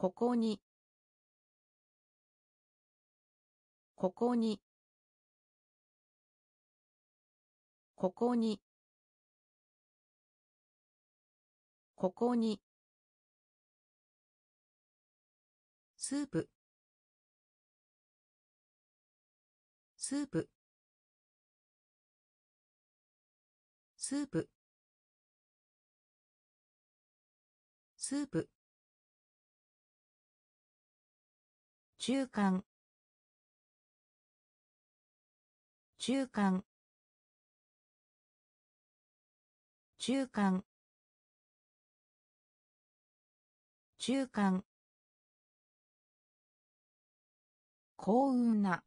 ここにここにここにここにスープスープスープスープ中間中間中間中間幸運な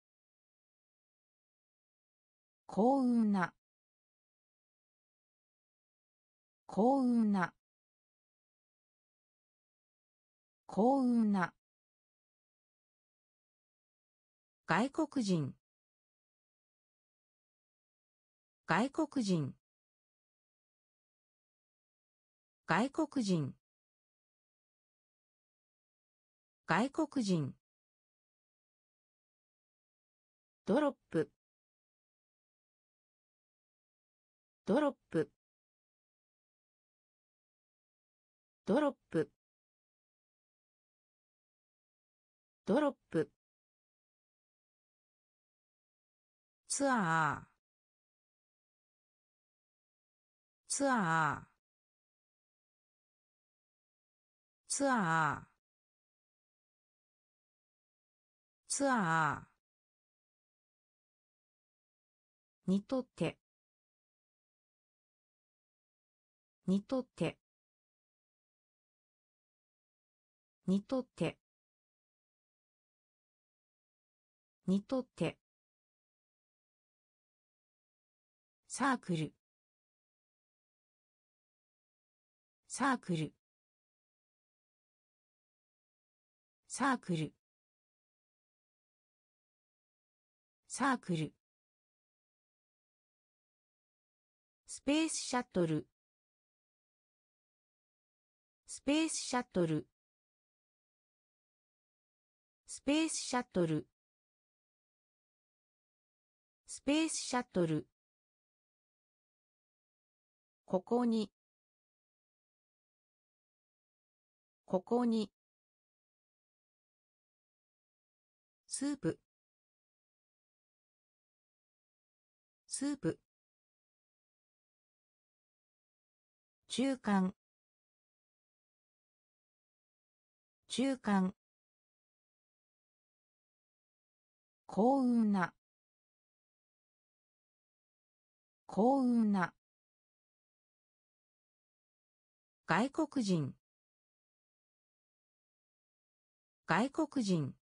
幸運な幸運な幸運な外国人外国人外国人外国人ドロップドロップドロップドロップツアーツアーツアーツアーにとってにとってにとってにとってサークルサークルサークルサークルスペースシャトルスペースシャトルスペースシャトルスペースシャトルここにここにスープスープ中間中間幸運な幸運な外国人外国人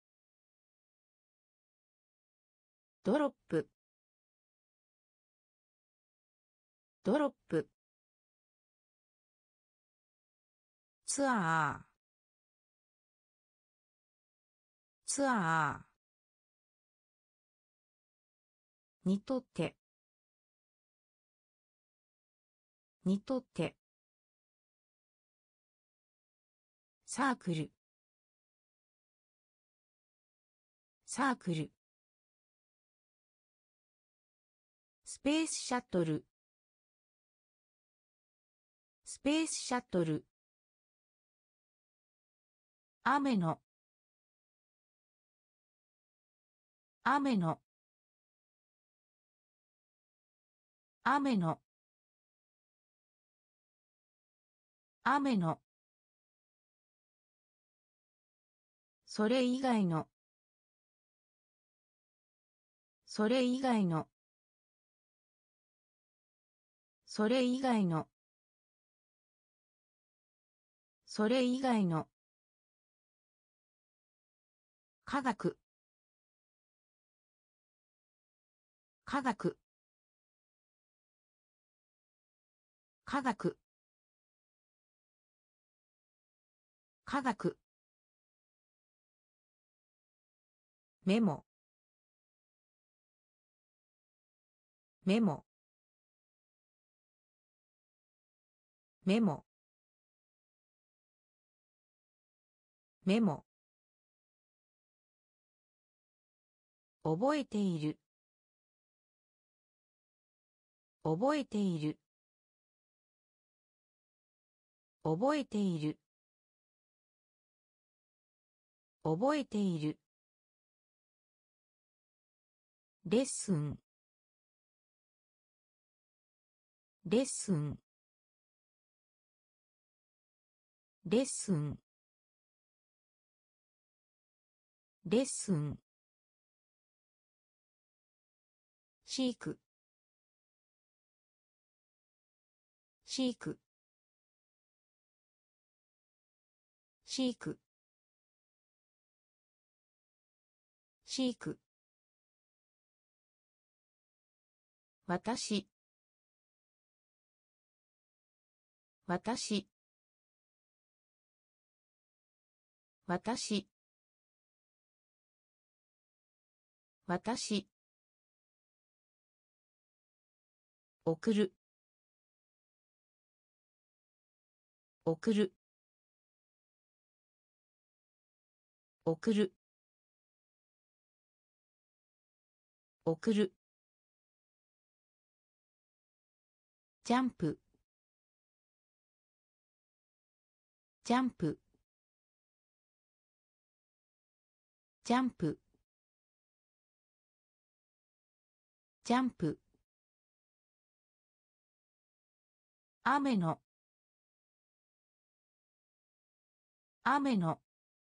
ドロップドロップツアーツアーにとってにとってサークルサークルスペースシャトルスペースシャトル雨の雨の雨の雨のそれ以外のそれ以外のそれ以外のそれ以外の科学科学科学科学メモメモメモメモ、覚えている、覚えている、覚えている、覚えている、レッスン、レッスン、レッスン、レッスン、シーク、シーク、シーク、シーク、私、私、私、私、送る、送る、送る、送る、ジャンプ、ジャンプ、ジャンプ、ジャンプ、雨の、雨の、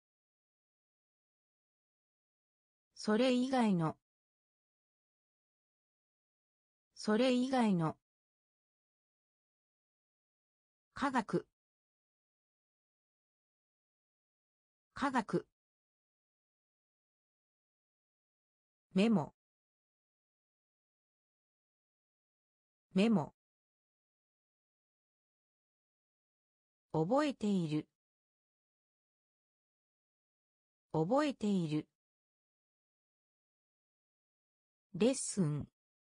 それ以外の、それ以外の、科学、科学、メモ、メモ、覚えている、覚えている、レッスン、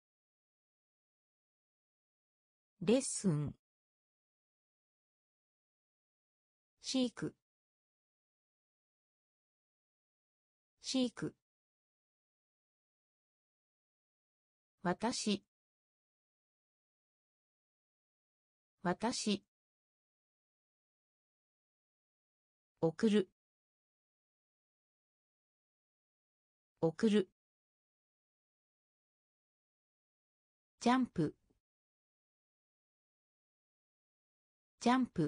レッスン、シーク、シーク、私、私、送る、送る、ジャンプ、ジャンプ、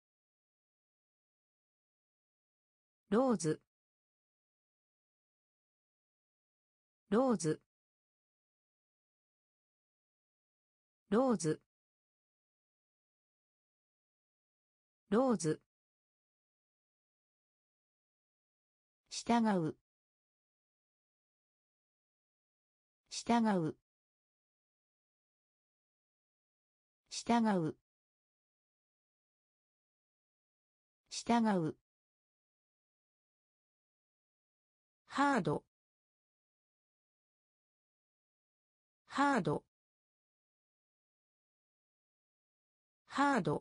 ローズ、ローズ、ローズ、ローズ、従う、従う、従う、従う、ハード、ハード、ハード、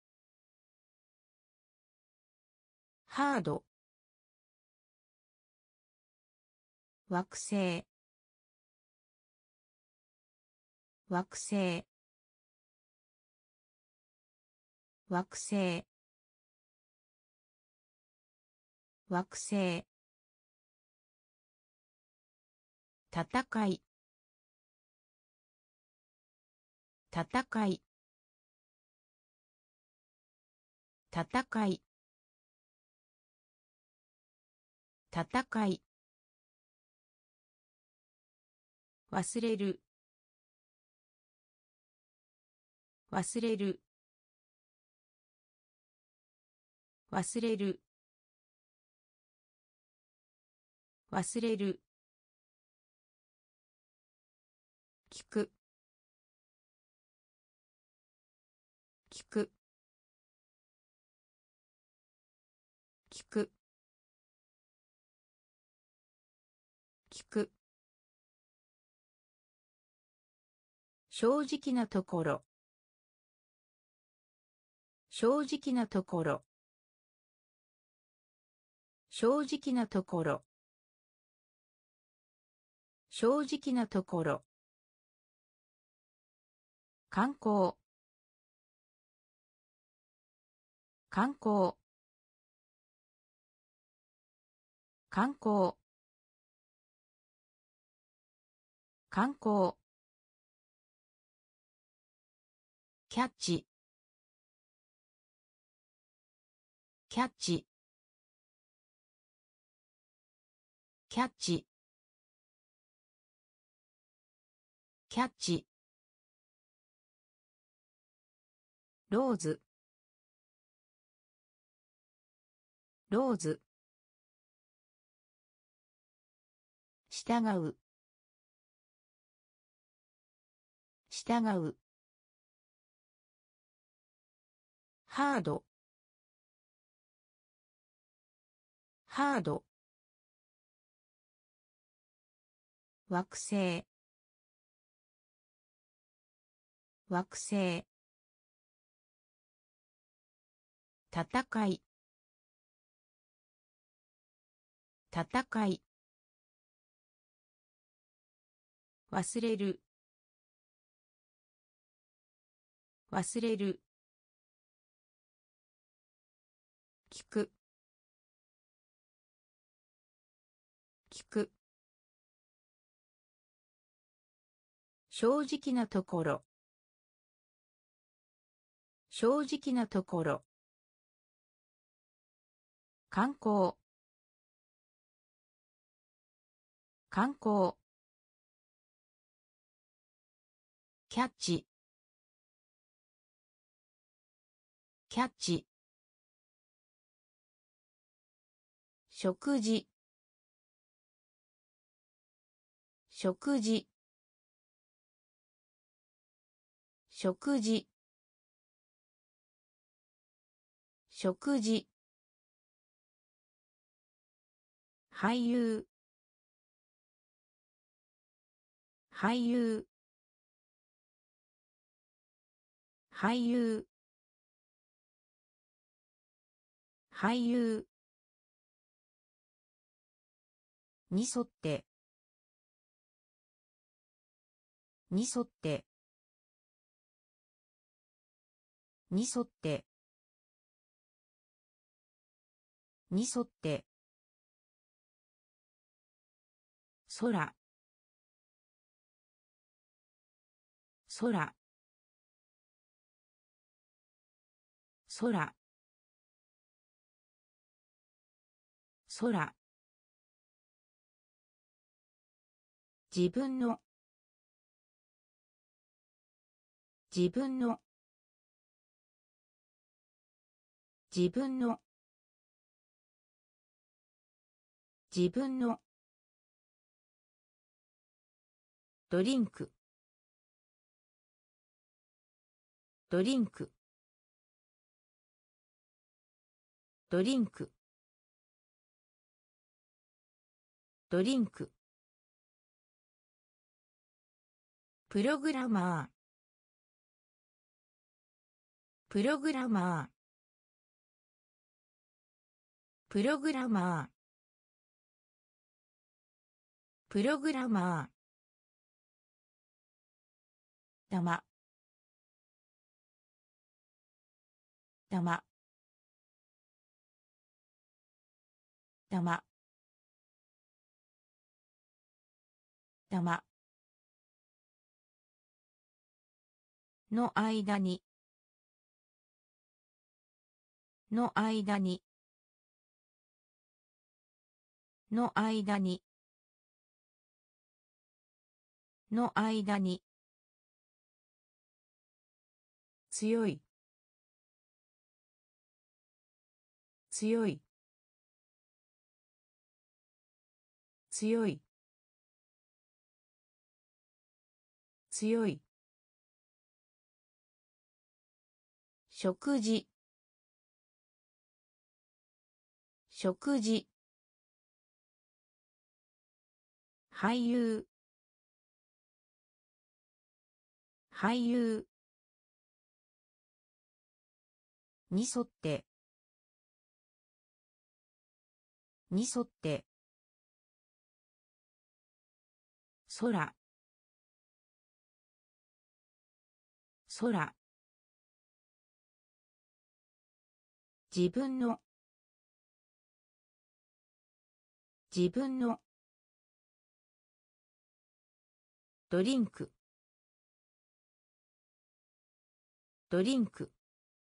ハード、惑星、惑星、惑星、惑星、戦い、戦い、戦い、戦い、忘れる、忘れる、忘れる、忘れる、聞く、聞く、聞く、聞く、正直なところ、正直なところ、 正直なところ。正直なところ。観光。観光。観光。観光。キャッチ。キャッチ。キャッチ。キャッチ。ローズ。ローズ。従う。従う。ハード。ハード。惑星。惑星。戦い。戦い。忘れる。忘れる。聞く。聞く。正直なところ。正直なところ。観光。観光。キャッチ。キャッチ。食事。食事。食事。食事。俳優。俳優。俳優。俳優。に沿って。に沿って。に沿って。に沿って。空。空。空。空。自分の。自分の。自分の。自分の。ドリンク。ドリンク。ドリンク。ドリンク。プログラマー。プログラマー。プログラマー。プログラマー。玉。玉。玉。玉。の間に。の間に。の間に。の間に。強い。強い。強い。強い。食事。食事。俳優。俳優。に沿って。 に沿って、空、空、自分の、自分の、ドリンク、ドリンク、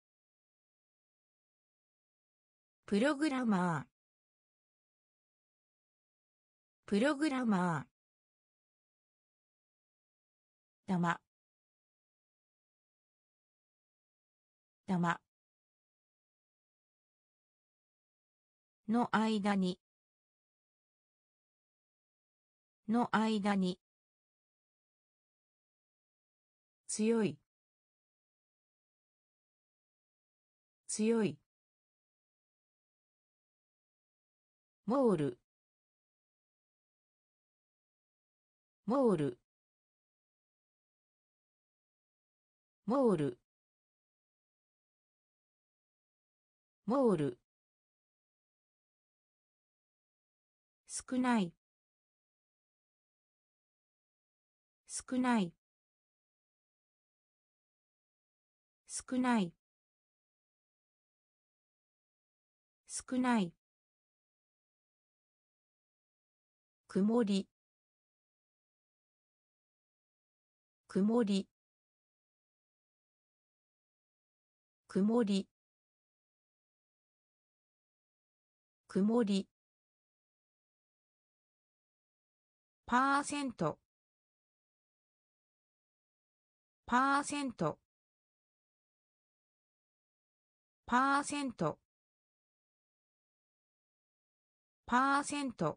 プログラマー、プログラマー、玉、玉、の間に、の間に、強い、強い、モール、モール、モール、モール、少ない、少ない、少ない、少ない、曇り、曇り、曇り、曇り、パーセント、パーセント、パーセント、パーセント、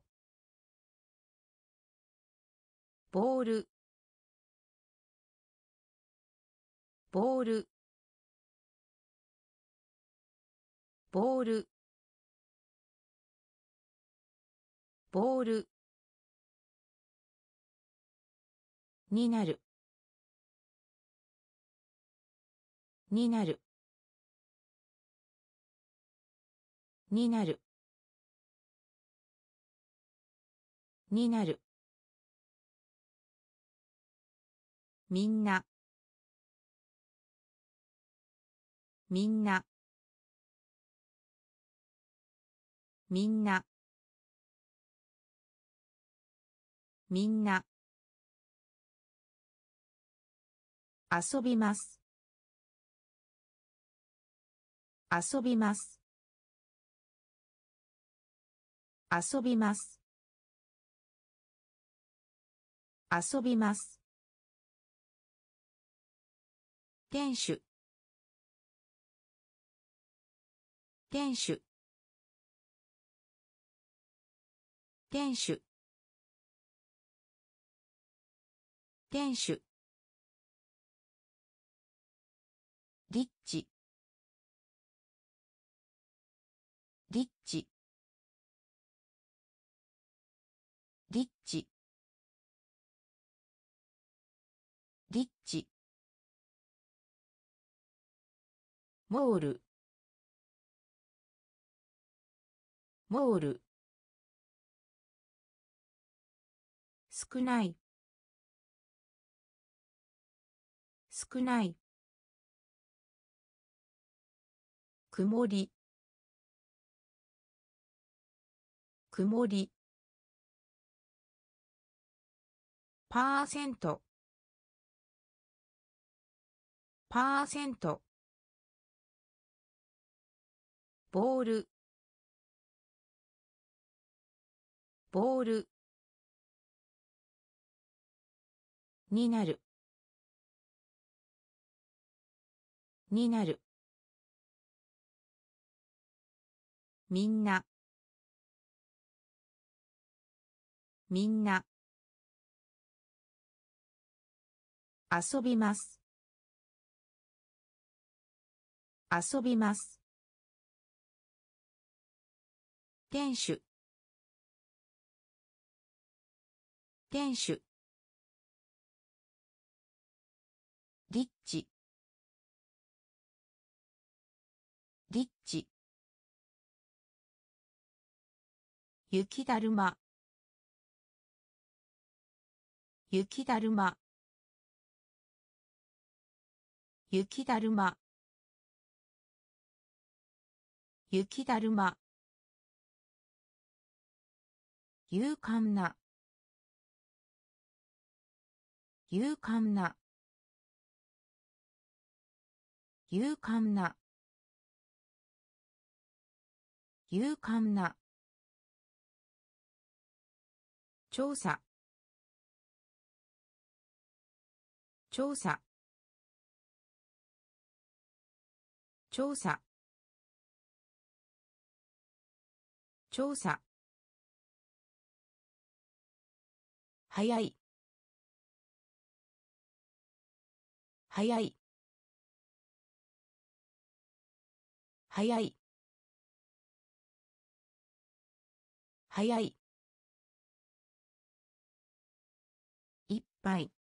ボール、ボール、ボール、ボール、になる、になる、になる、になる、みんな、みんな、みんな、みんな、遊びます、遊びます、遊びます、遊びます、店主、店主、店主、店主、リッチ、リッチ、リッチ、リッチ、モール、モール、少ない、少ない、曇り、曇り、パーセント、パーセント、ボール、ボール、になる、になる、みんな、みんな、遊びます、遊びます、店主、店主、リッチ、リッチ、 雪だるま、雪だるま、雪だるま、雪だるま、勇敢な、勇敢な、勇敢な、勇敢な、調査、調査、調査、調査、早い、早い、早い、早い、いっぱい、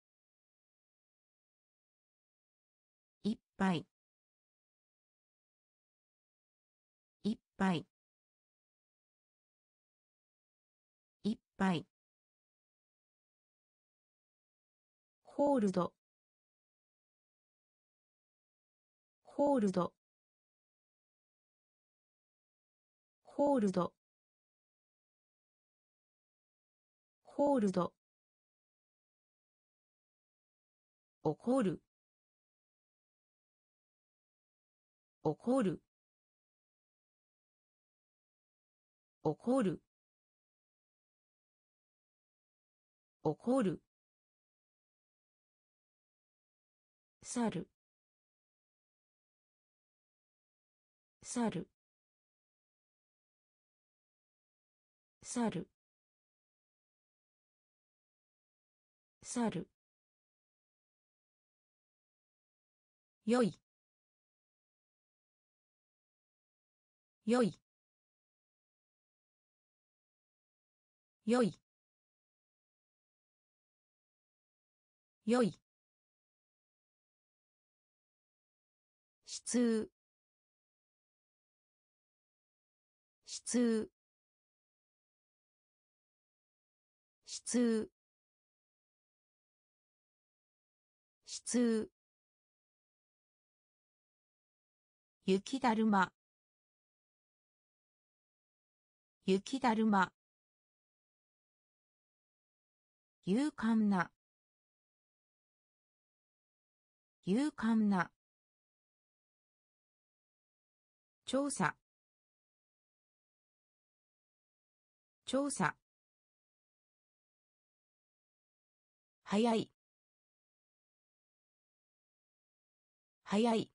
いっぱい、いっぱい、いっぱい、ホールド、ホールド、ホールド、ホールド、怒る、怒る、怒る、怒る、猿、猿、猿、猿、よい、よい、よい、よい、質、質、質、質、雪だるま、雪だるま、勇敢な、勇敢な、調査、調査、早い、早い、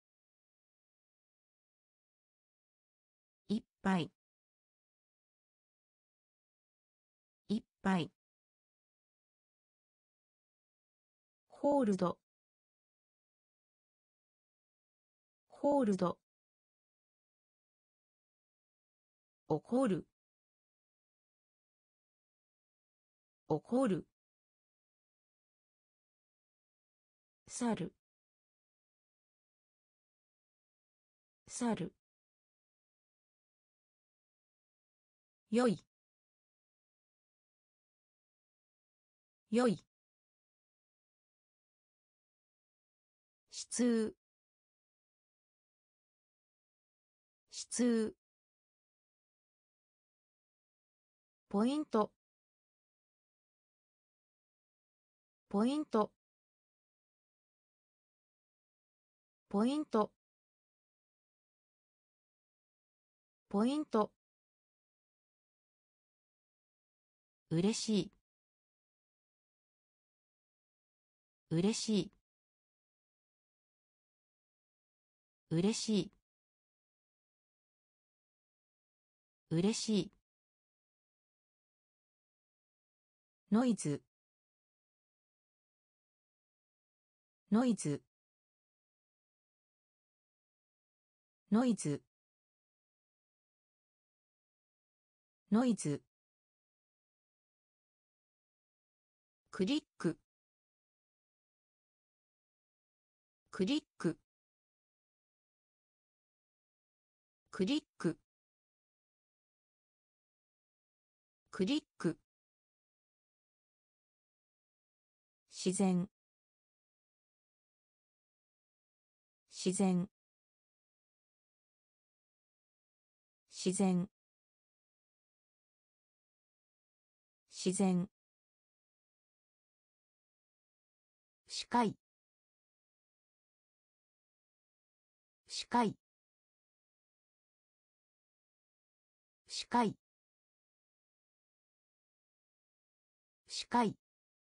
いっぱい、いっぱい、ホールド、ホールド、怒る、怒る、猿、猿、よい、よい、質、質、ポイント、ポイント、ポイント、ポイント、うれしい、うれしい、うれしい、うれしい、ノイズ、ノイズ、ノイズ、ノイズ、クリック、クリック、クリック、 クリック自然自然自然自然視界視界視界視界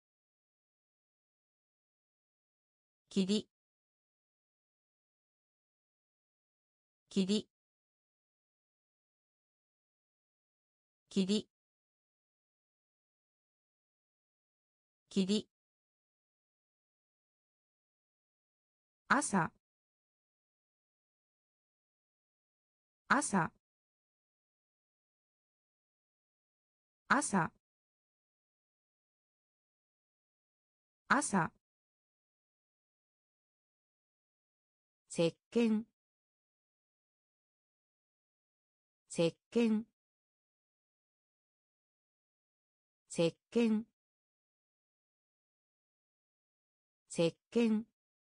霧霧霧霧朝朝朝朝石鹸石鹸石鹸石鹸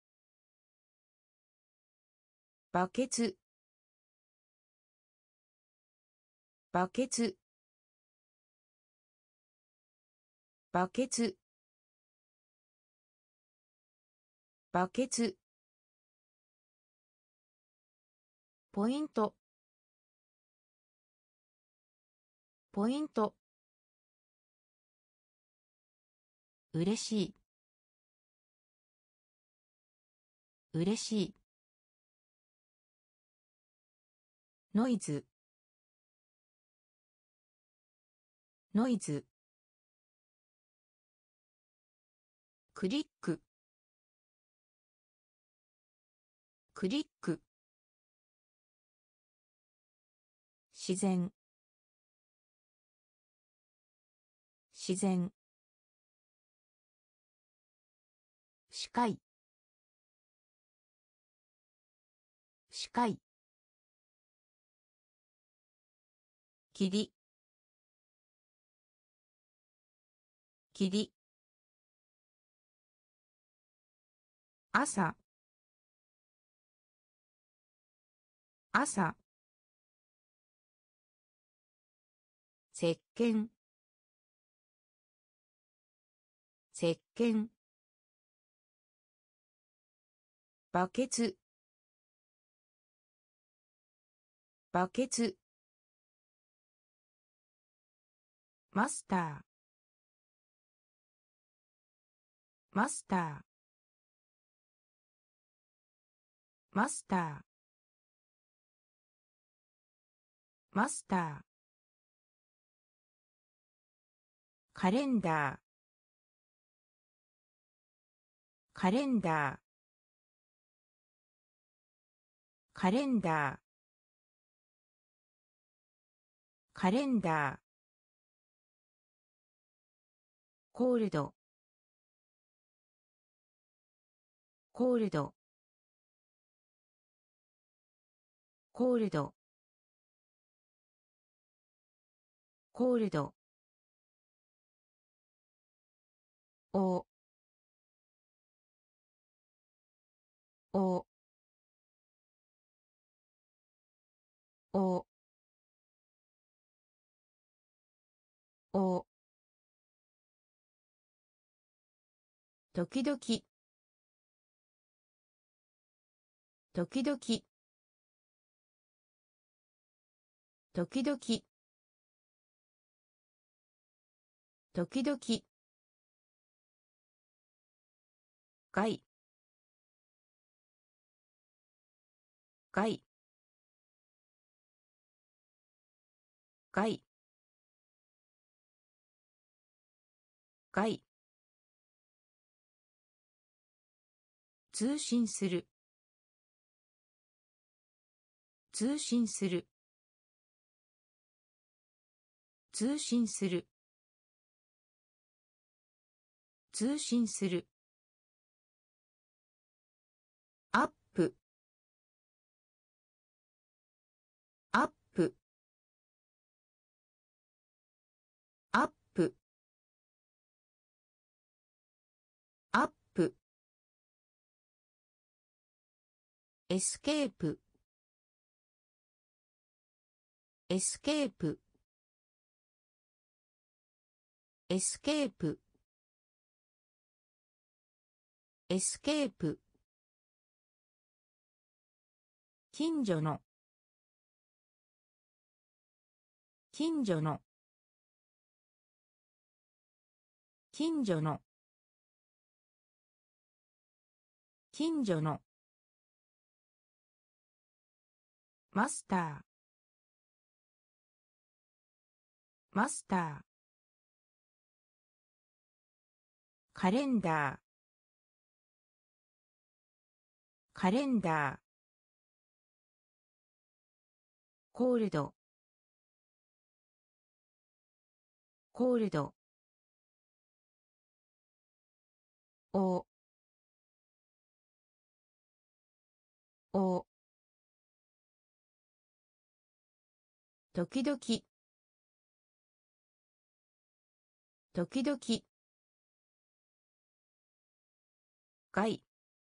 バケツバケツバケツバケツポイントポイント嬉しい嬉しいノイズノイズクリッククリック自然自然視界視界霧霧朝朝石鹸石鹸バケツバケツマスターマスターマスターマスターカレンダーカレンダーカレンダーカレンダーコールドコールドコールドコールドおおおお時々時々時々時々害害害害通信する通信する通信する通信するアップアップエスケープエスケープエスケープエスケープ近所の近所の近所の近所のマスターマスターカレンダーカレンダーコールドコールドおお時々時々外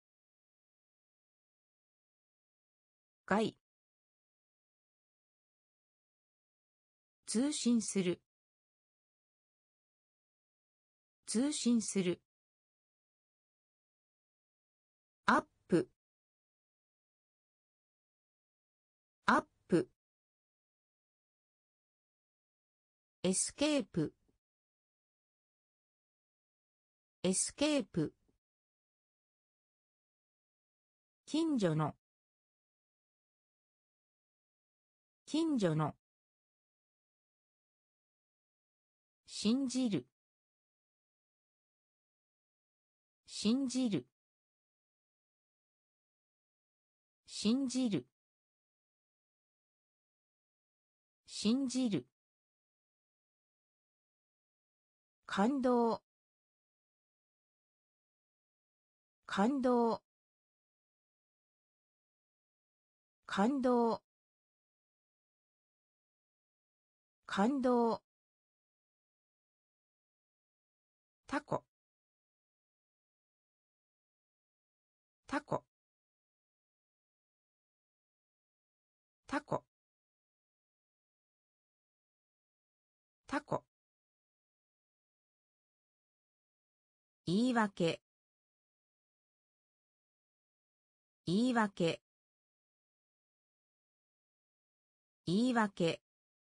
外通信する通信するアップアップエスケープエスケープ近所の近所の信じる信じる信じる信じる感動感動感動感動タコタコタコタコ言い訳言い訳言い訳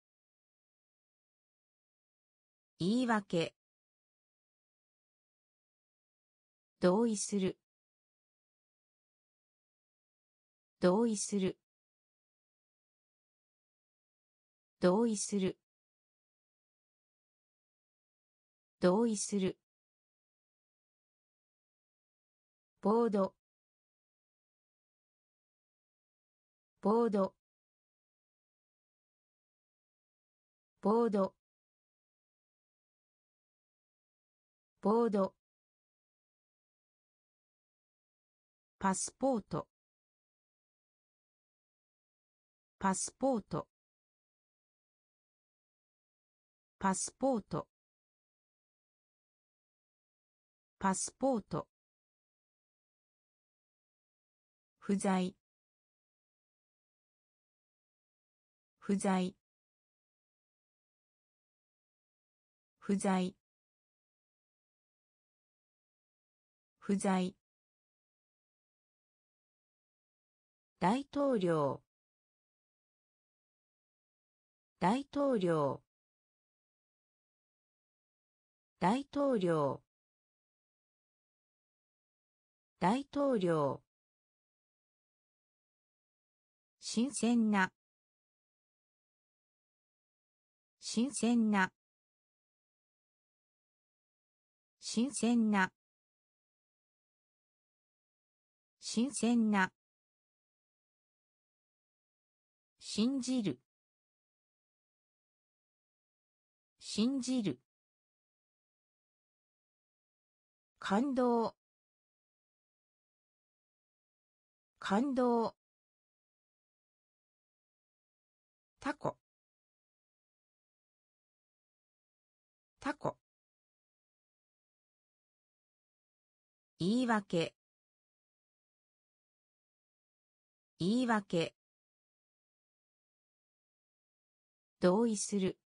言い訳同意する同意する同意する同意するボードボードボードボードパスポートパスポートパスポートパスポート不在不在不在不在大統領大統領大統領大統領新鮮な新鮮な新鮮な新鮮な信じる信じる感動感動タコタコ言い訳言い訳。同意する。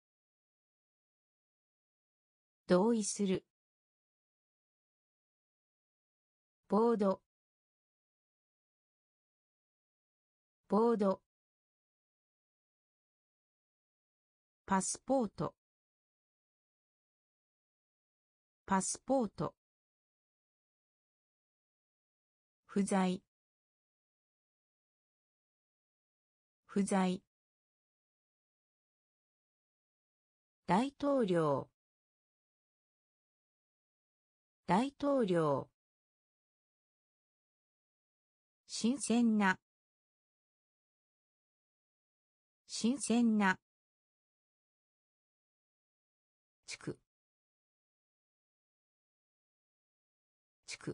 同意する。ボード。ボード。パスポート。パスポート。不在。不在。大統領。大統領。新鮮な。新鮮な。地区。地区。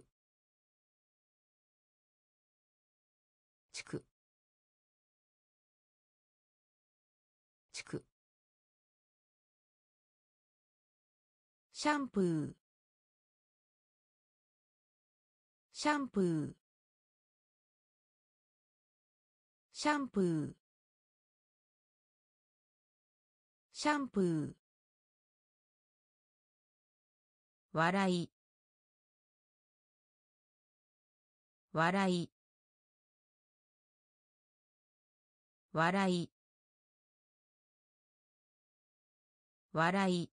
地区。地区。シャンプー。シャンプー。シャンプー。シャンプー。笑い。笑い。笑い。笑い。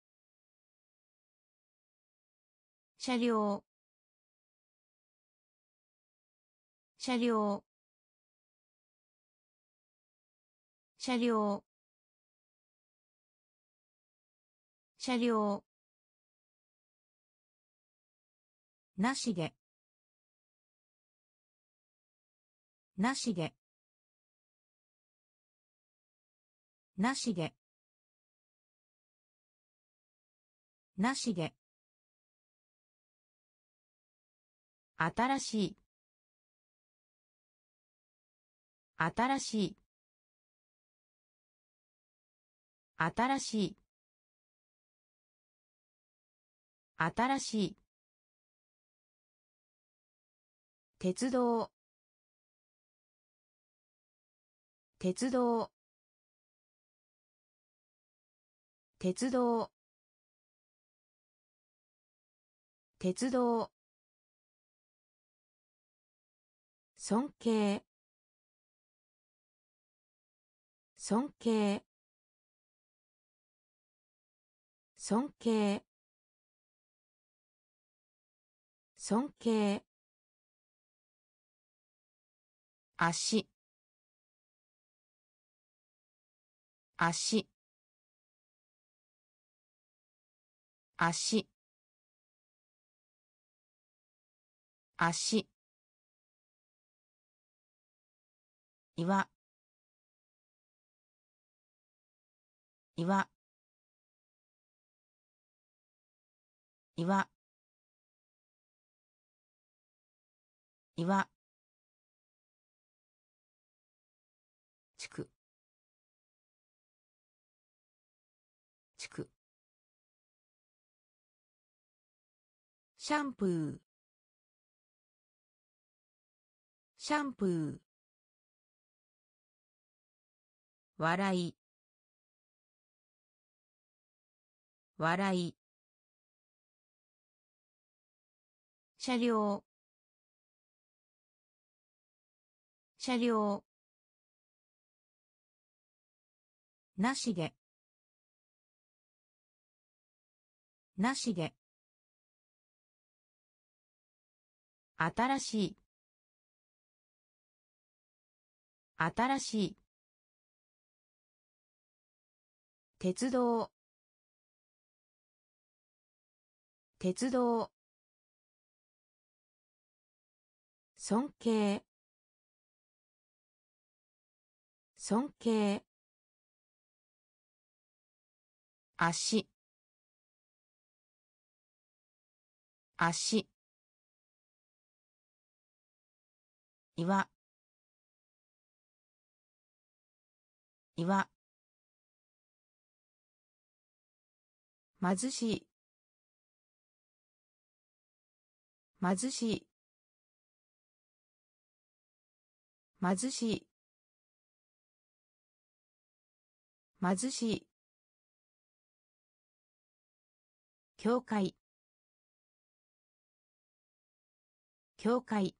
車両。車両。車両。車両。なしで。なしで。なしで。なしで。新しい。新しい。新しい。新しい。鉄道。鉄道。鉄道。鉄道。尊敬。尊敬。尊敬。尊敬。足。足。足。足。岩。岩。岩。岩。地区。地区。シャンプー。シャンプー。笑い。笑い。車両。車両。なしで。なしで。新しい。新しい。鉄道。鉄道。尊敬。尊敬。足。足。岩。岩。貧しい。貧しい。 貧しい貧しい教会教会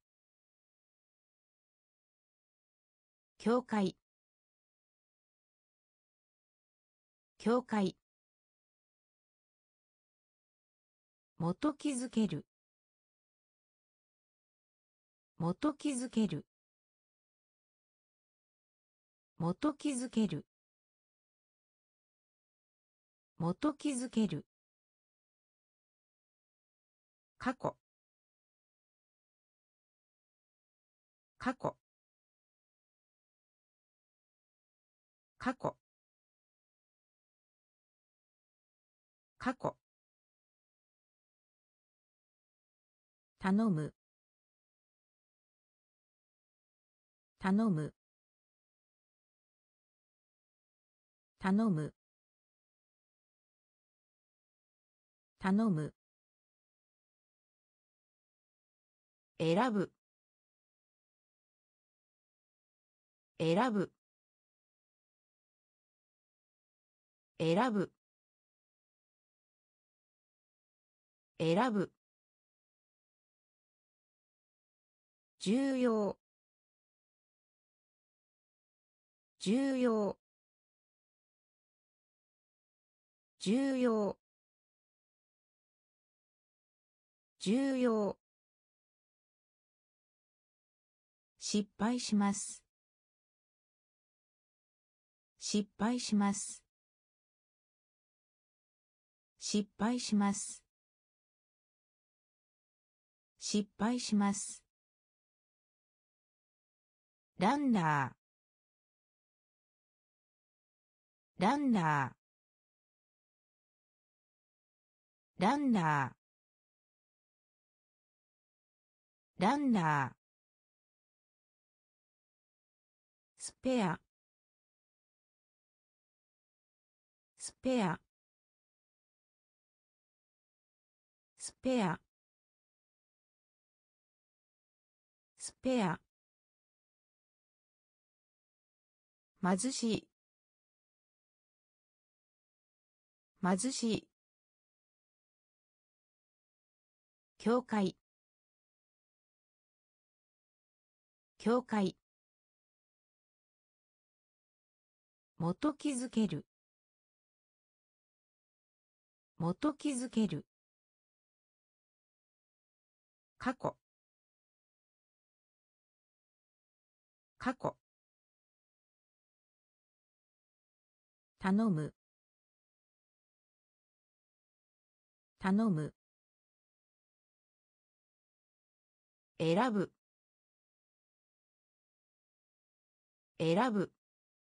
教会教会元気づける元気づける元気づける元気づける過去過去過去過去頼む頼む頼む頼む選ぶ選ぶ選ぶ選ぶ重要重要重要重要失敗します失敗します失敗します失敗しますランナーランナーランナーランナースペアスペアスペアスペア貧しい貧しい教会教会元気づける元気づける過去過去頼む頼む選ぶ選ぶ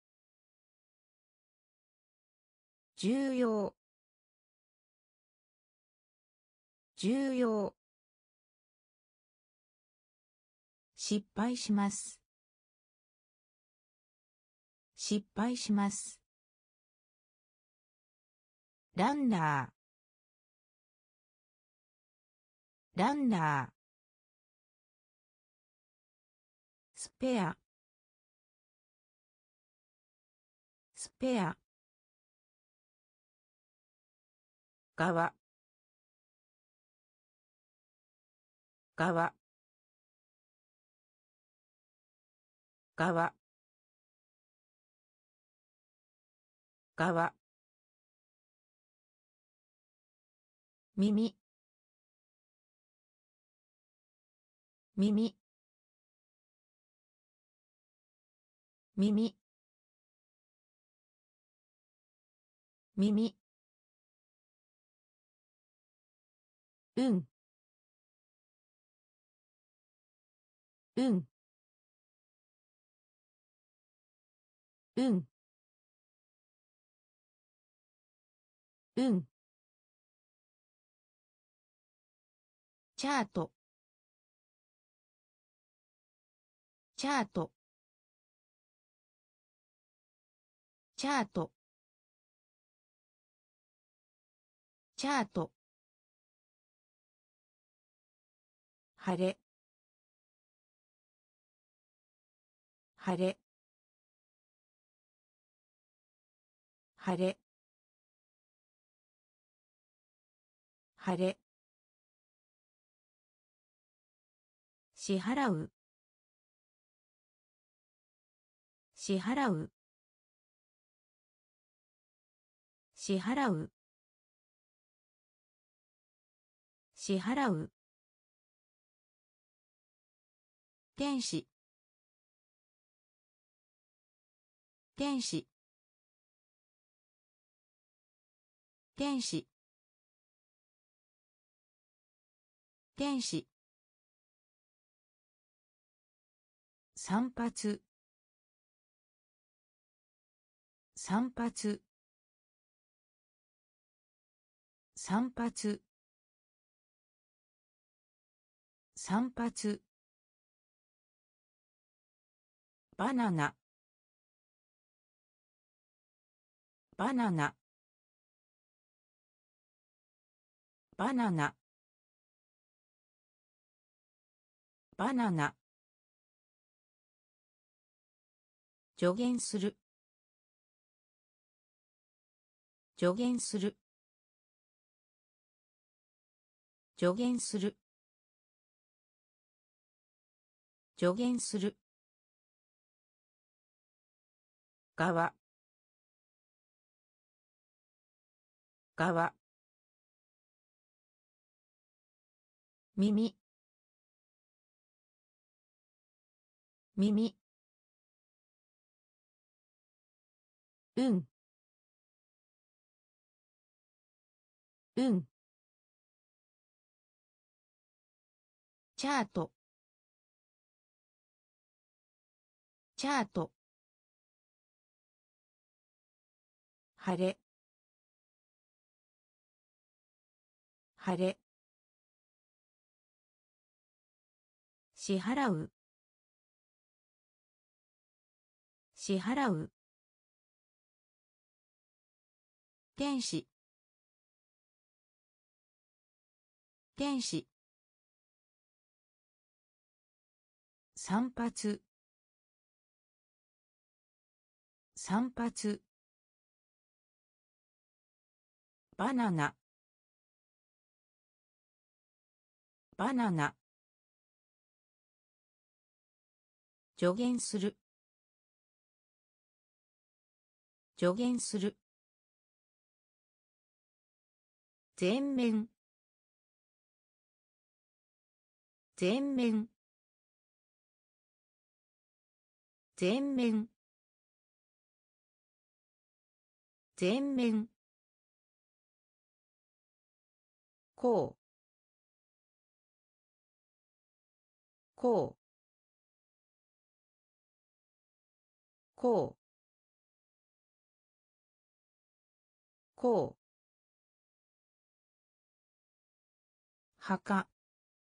重要重要失敗します失敗しますランナーランナースペアスペア側側側側耳耳耳耳うんうんうんうんチャートチャートチャートチャート晴れ晴れ晴れ晴れ支払う支払う支払う支払う天使天使天使天使散髪散髪散髪散髪バナナバナナバナナバナナ助言する助言する助言する助言する側側耳耳うんうんチャートチャート晴れ晴れ支払う支払う天使天使散髪散髪バナナバナナ助言する助言する全面全面全面全面こうこうこうこう墓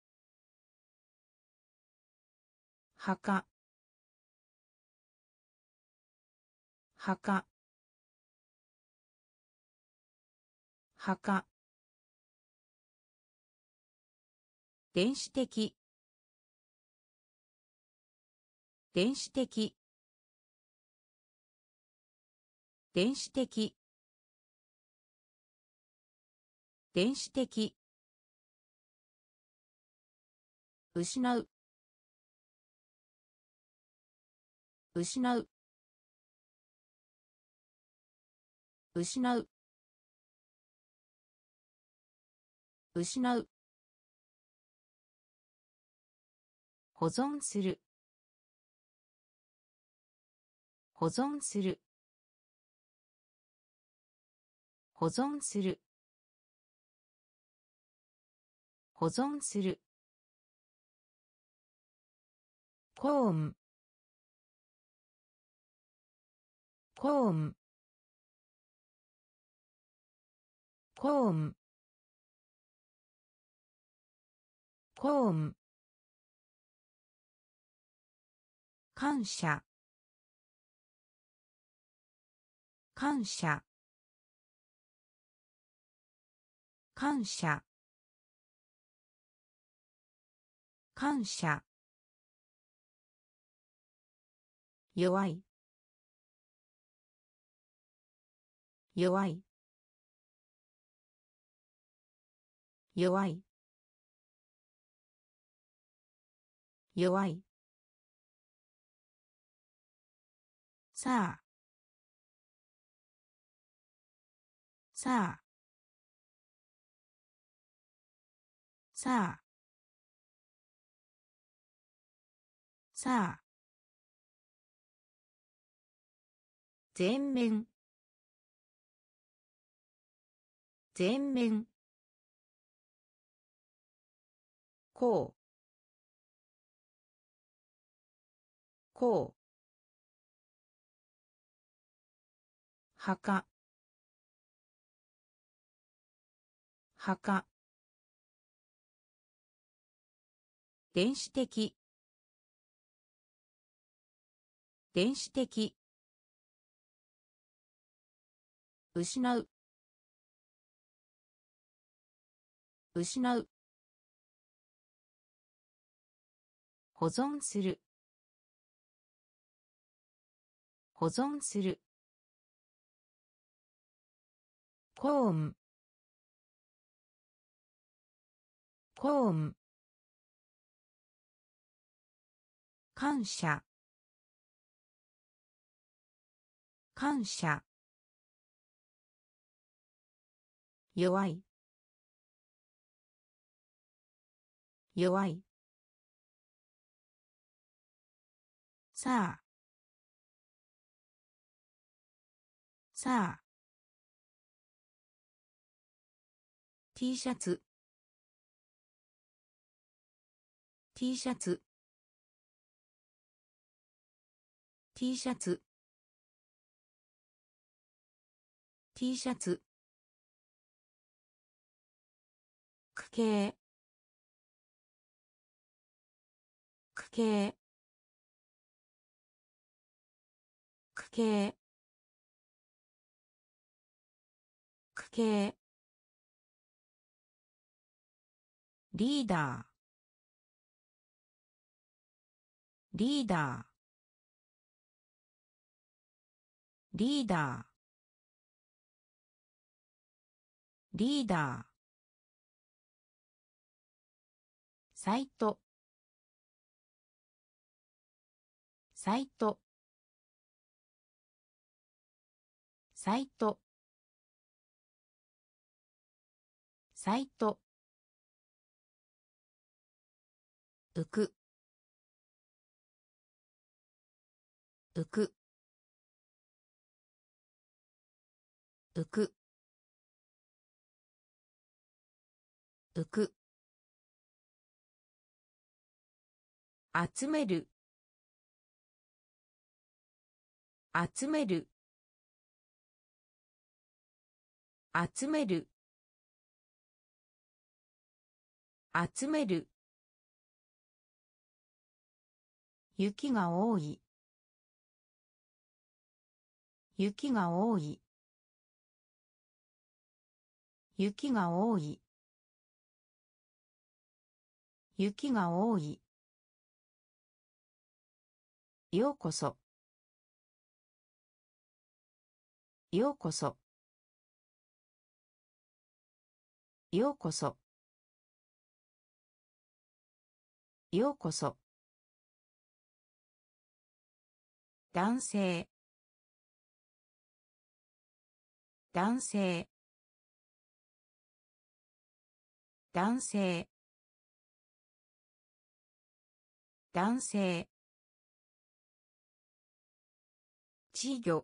墓墓墓電子的電子的電子的電子的失う失う失う失う保存する保存する保存する保存するコーンコーンコーンコーン感謝感謝感謝感謝弱い弱い弱い弱いさあさあさあさあ全面全面こうこう墓墓電子的電子的失う失う保存する保存するコーンコーン感謝感謝弱い弱いさあさあ T シャツ T シャツ T シャツ T シャツ区形区形区形区形リーダーリーダーリーダーリーダーサイトサイトサイトサイト浮く浮く浮く浮く集める集める集める集める雪が多い雪が多い雪が多い雪が多いようこそようこそようこそようこそ男性男性男性男性稚魚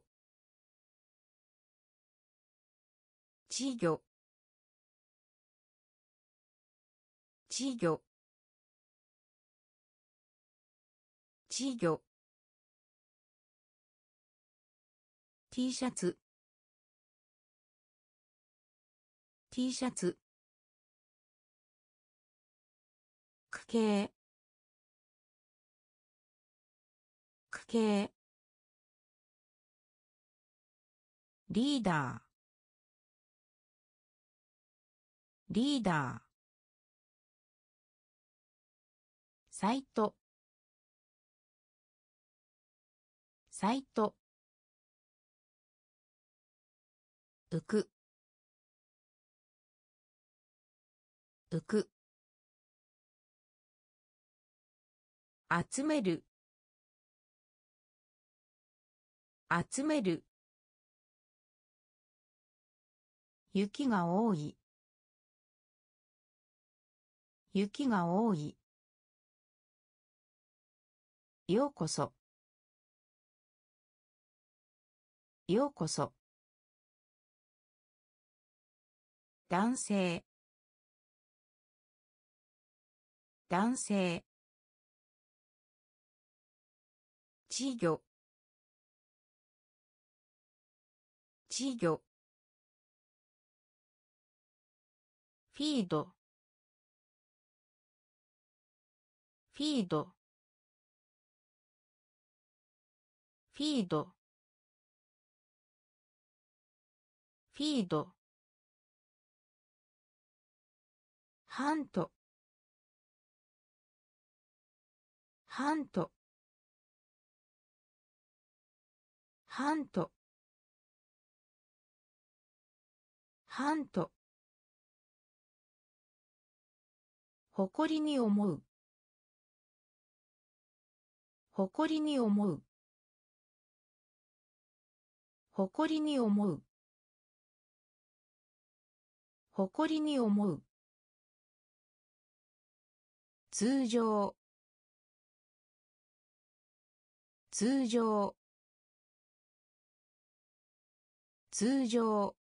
稚魚稚魚稚魚 T シャツ T シャツ区形区形リーダーリーダーサイトサイト浮く浮く集める集める雪が多い雪が多いようこそようこそ男性男性稚魚稚魚フィードフィードフィードフィードハントハントハントハント誇りに思う誇りに思う誇りに思う誇りに思う通常通常通常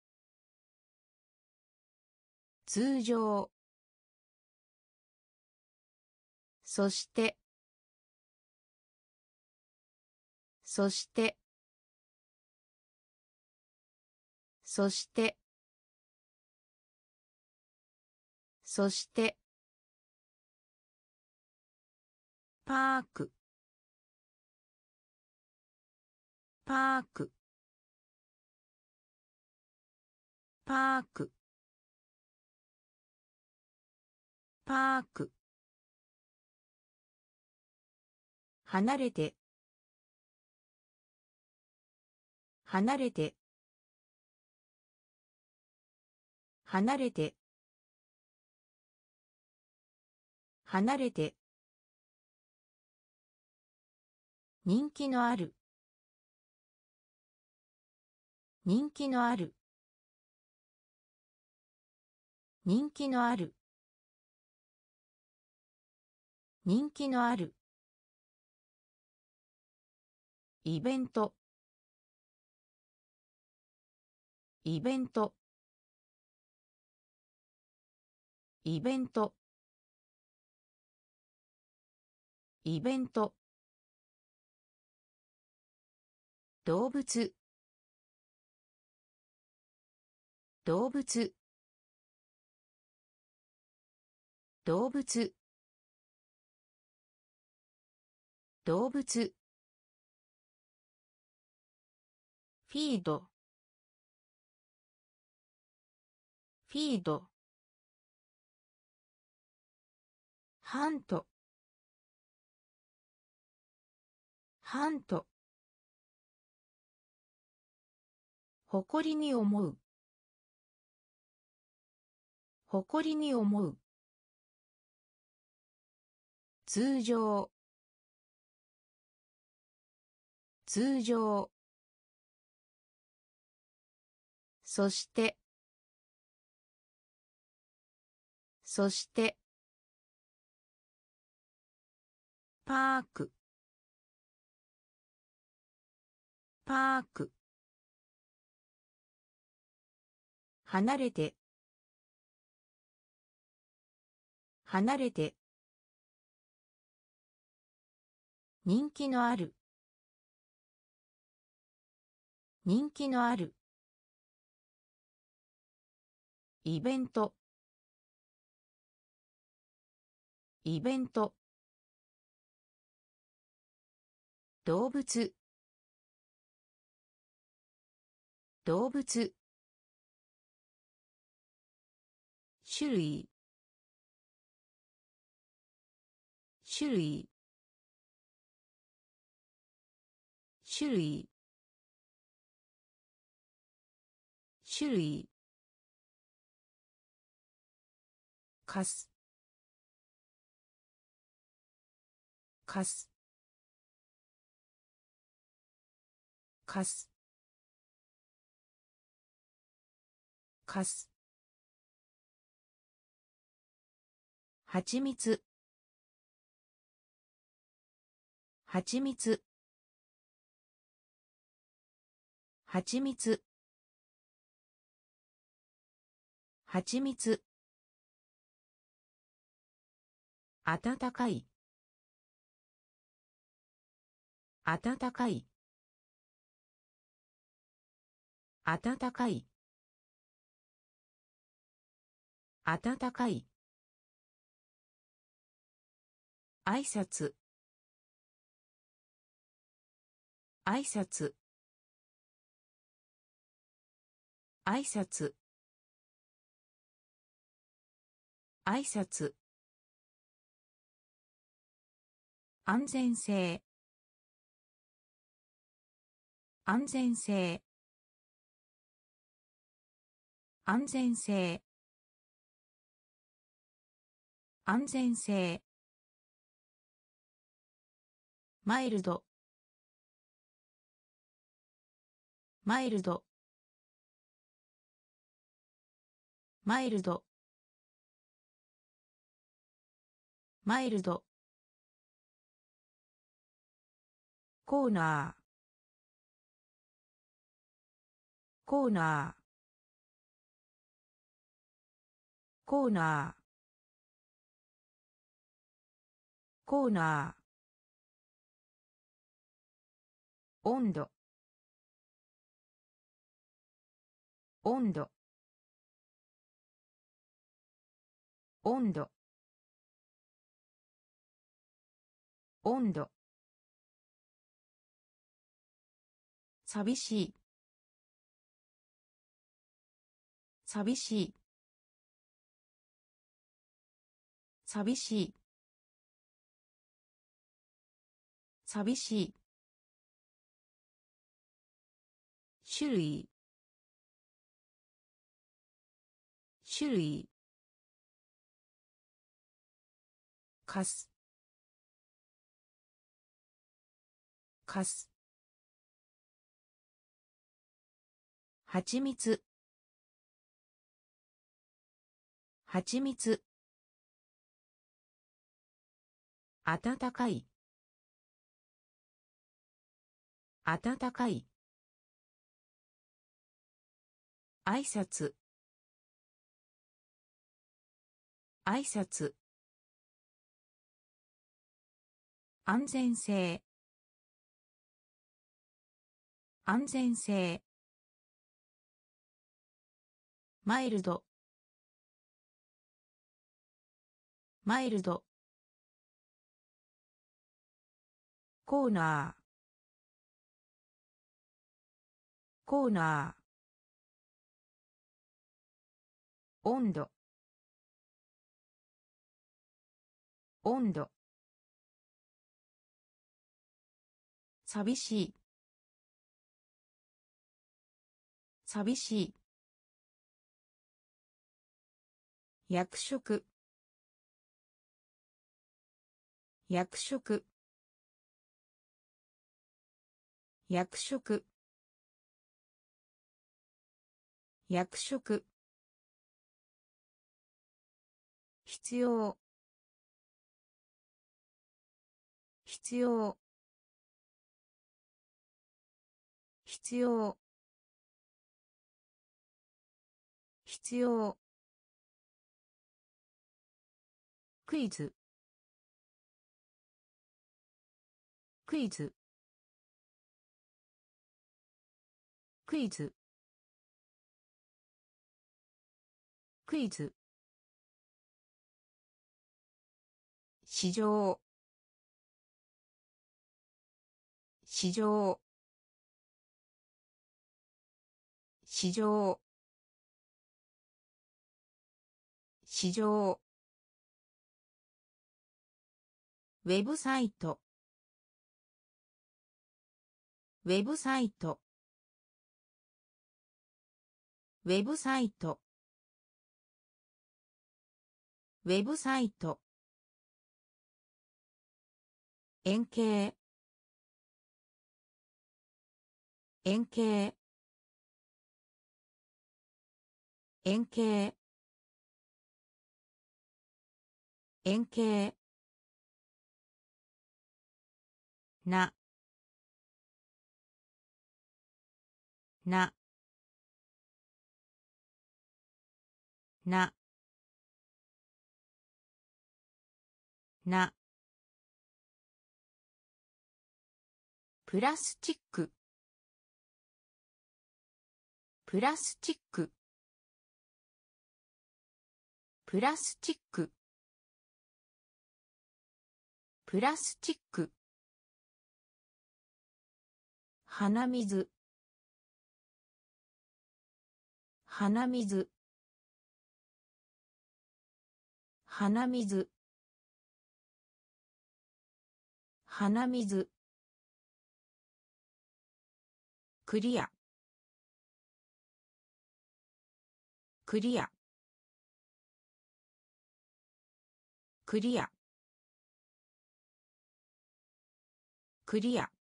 通常そしてそしてそしてそしてパークパークパークパーク離れて離れて離れて離れて人気のある人気のある人気のある人気のあるイベントイベントイベントイベント動物動物動物動物フィードフィードハントハント誇りに思う誇りに思う通常通常そしてそしてパークパーク離れて離れて人気のある人気のあるイベントイベント動物動物種類種類種類種類かすかすかすかすはちみつはちみつはちみつはちみつ暖かい暖かい暖かい暖かい挨拶挨拶挨拶挨拶安全性安全性安全性安全性マイルドマイルドマイルドマイルドコーナーコーナーコーナーコーナー温度温度温度温度寂しい寂しい寂しい寂しい種類種類かすかすはちみつはちみつ暖かい暖かい挨拶挨拶安全性安全性マイルドマイルドコーナーコーナー温度温度寂しい寂しい役職役職役職役職必要必要必要必要クイズクイズクイズクイズ市場市場市場市場ウェブサイトウェブサイトウェブサイトウェブサイト円形円形円形円形ななななプラスチックプラスチックプラスチックプラスチック鼻水鼻水鼻水鼻水クリアクリアクリアクリア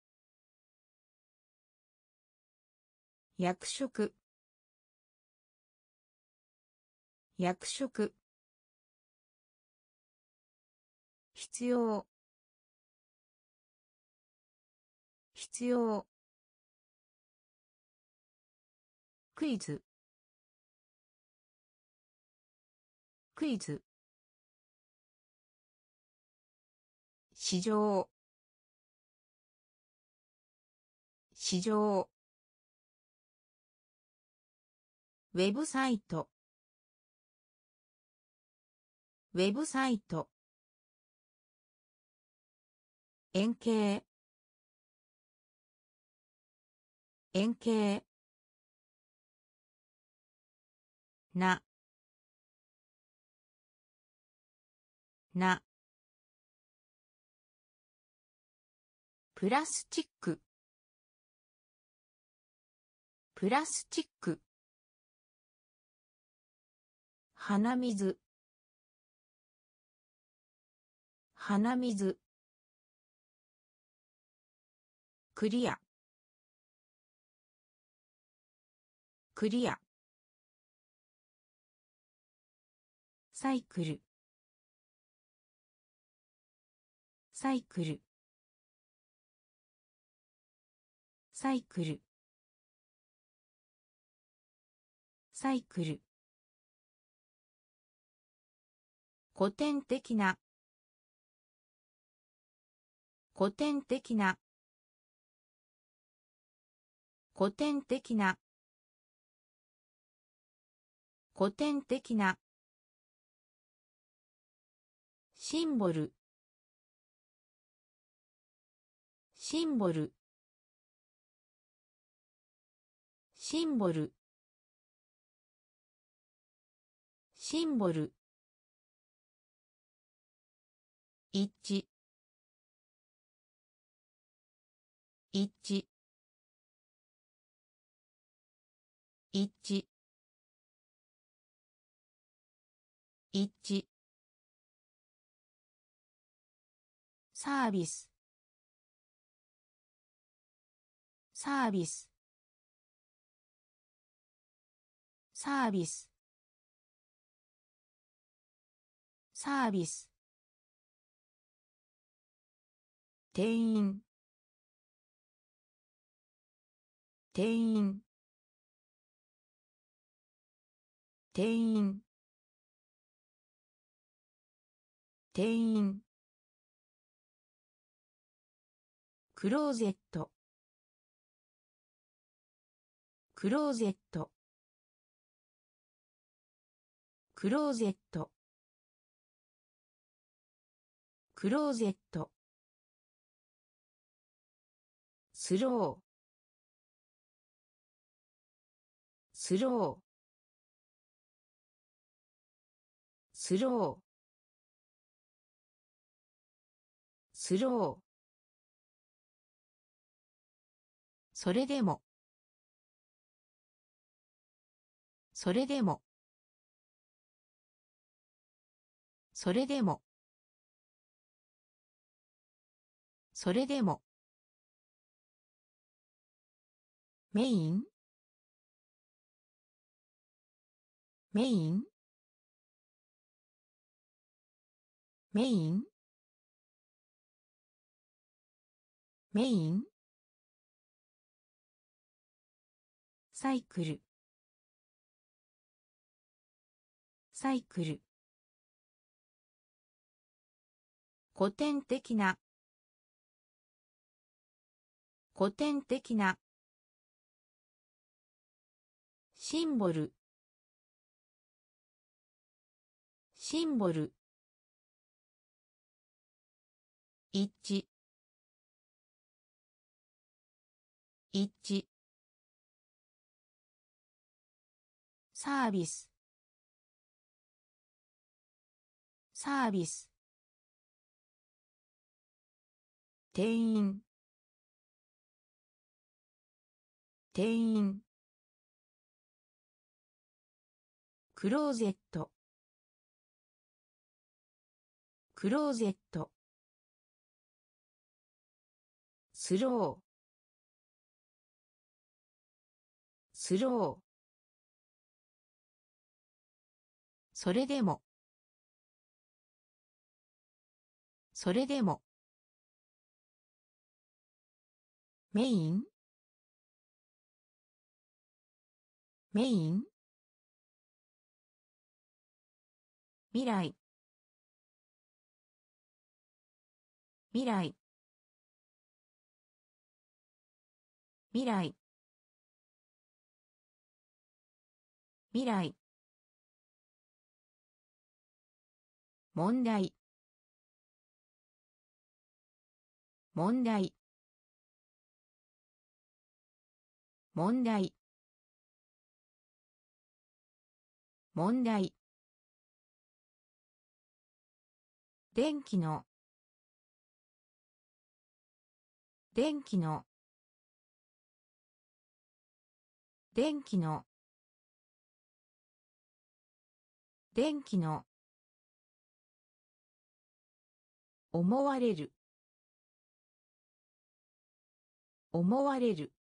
役職役職必要必要クイズクイズ市場市場ウェブサイトウェブサイト円形円形ななプラスチックプラスチック鼻水鼻水クリアクリアサイクルサイクルサイクルサイクル古典的な古典的な古典的な古典的なシンボルシンボルシンボルシンボル一致一致一致一致サービスサービスサービスサービス店員店員店員店員クローゼットクローゼットクローゼットクローゼットスロースロースロースローそれでもそれでもそれでもそれでもメインメインメインメインサイクルサイクル古典的な古典的なシンボルシンボル一致一致サービスサービス店員店員クローゼットクローゼットスロースローそれでもそれでもメインメイン未来未来未来未来問題問題問題問題電気の電気の電気の電気の思われる思われる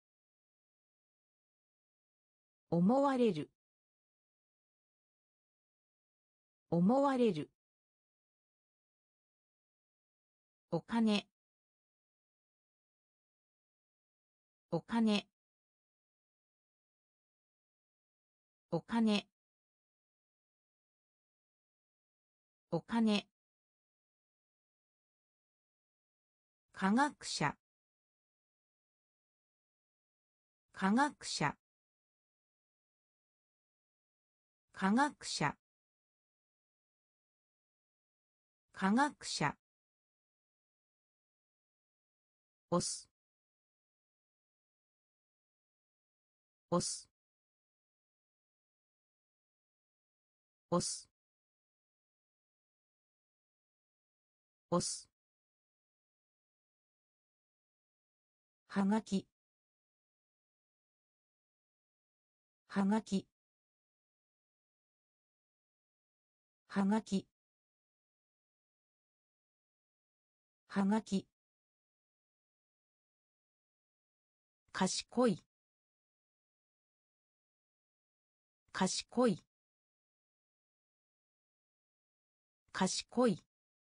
思われる思われるお金お金お金お金科学者科学者科学者科学者押す押す押す押すはがきはがきはがきはがき賢い賢い賢い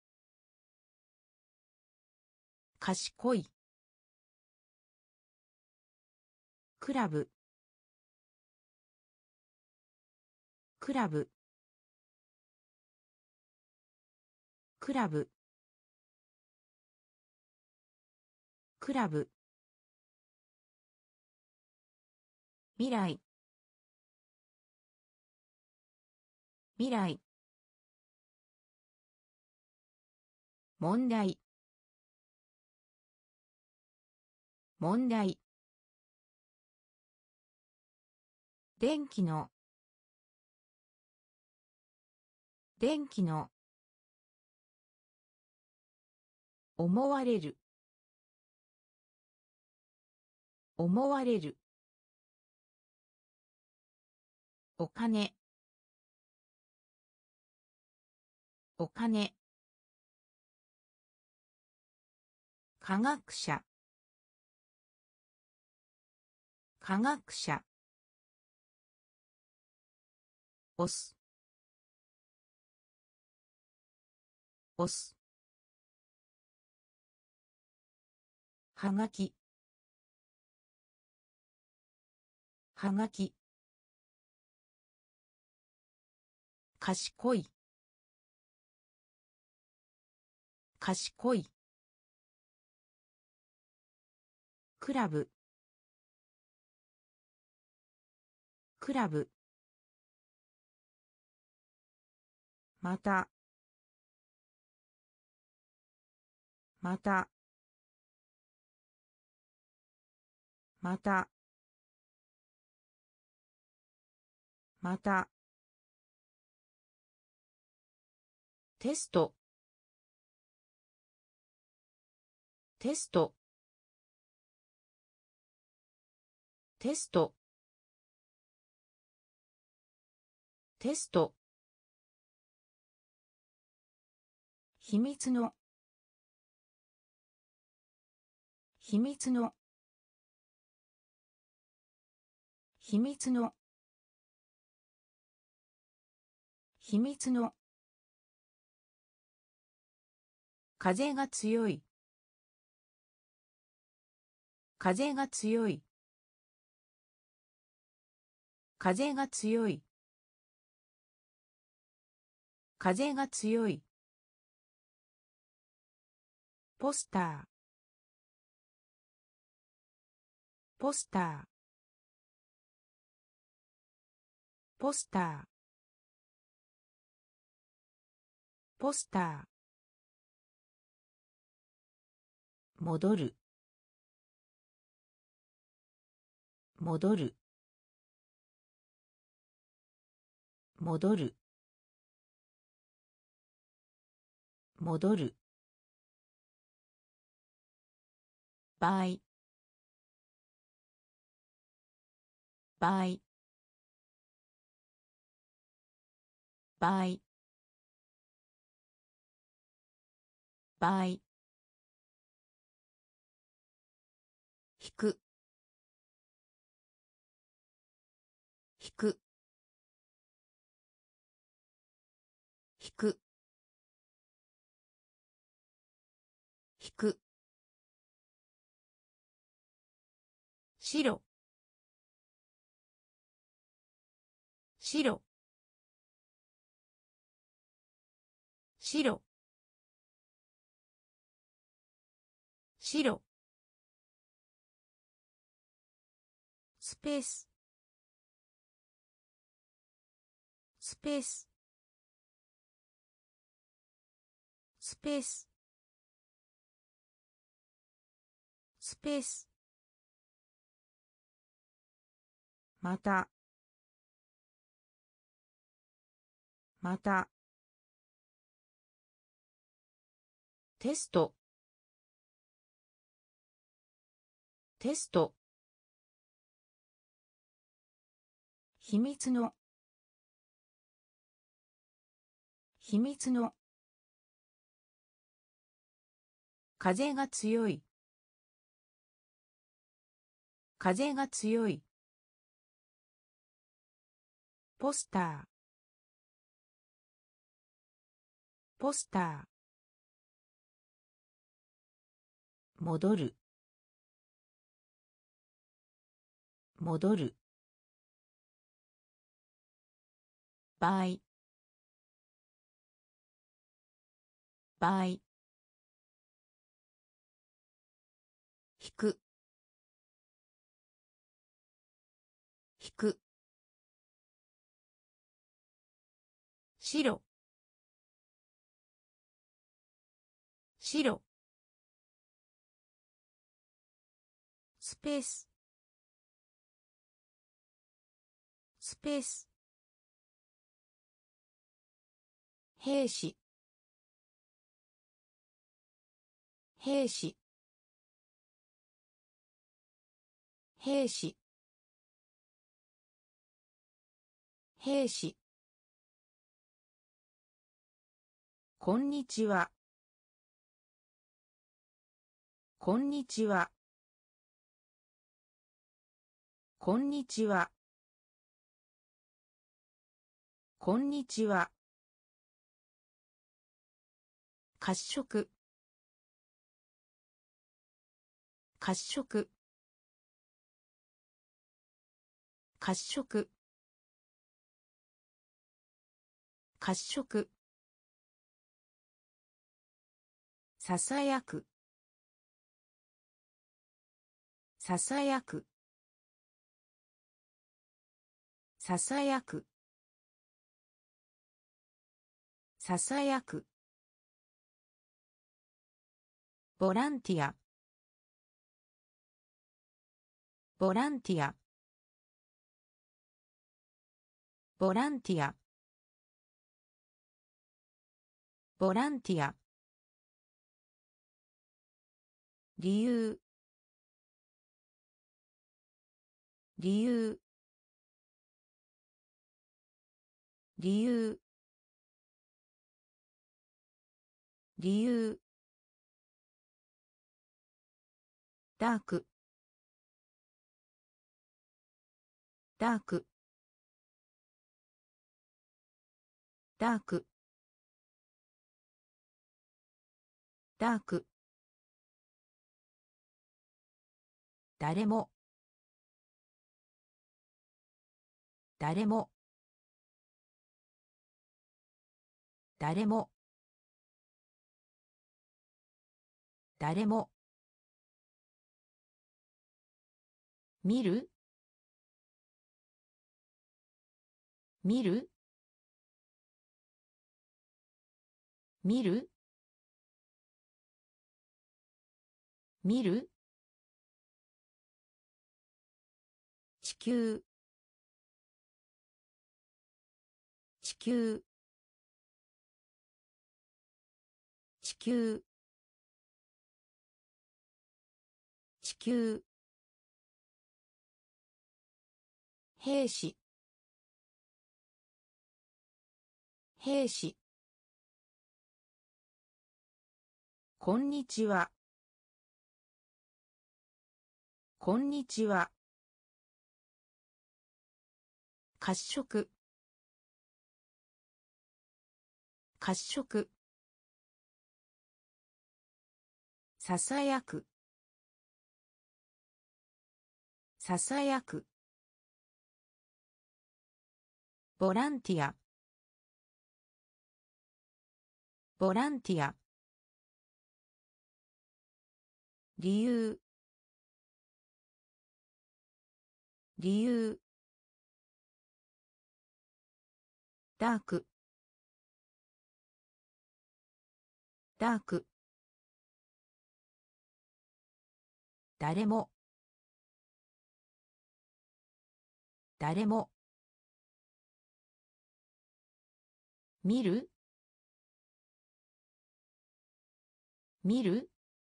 賢いクラブクラブクラブクラブ未来未来問題問題電気の電気の思われる思われる。お金、お金。科学者、科学者。押す、押す。はがき、はがき。賢い、賢い。クラブ、クラブ。また、また、また、また。テスト、テスト、テスト、テスト。秘密の、秘密の、秘密の、秘密の。風が強い、風が強い、風が強い、風が強い。ポスター、ポスター、ポスター、ポスター。戻る、戻る、戻る、戻る。場合、場合、場合、場合。引く、引く、引く、引く。白、白、白、白。スペース、スペース、スペース、スペース。また、また。テスト、テスト。秘密の、秘密の。風が強い、風が強い。ポスター、ポスター。戻る、戻る。場合、場合。引く、引く。白、白。スペース、スペース。兵士、兵士、 兵士兵士こんにちはこんにちはこんにちはこんにちは褐色褐色褐色褐色ささやくささやくささやくささやくボランティアボランティアボランティアボランティア理由理由理由理由ダークダークダークダーク誰も誰も誰も誰も見る見る見る見る地球地球地球地球兵士兵士こんにちはこんにちは褐色褐色ささやくささやくボランティアボランティア理由理由ダークダーク誰も誰も見る見る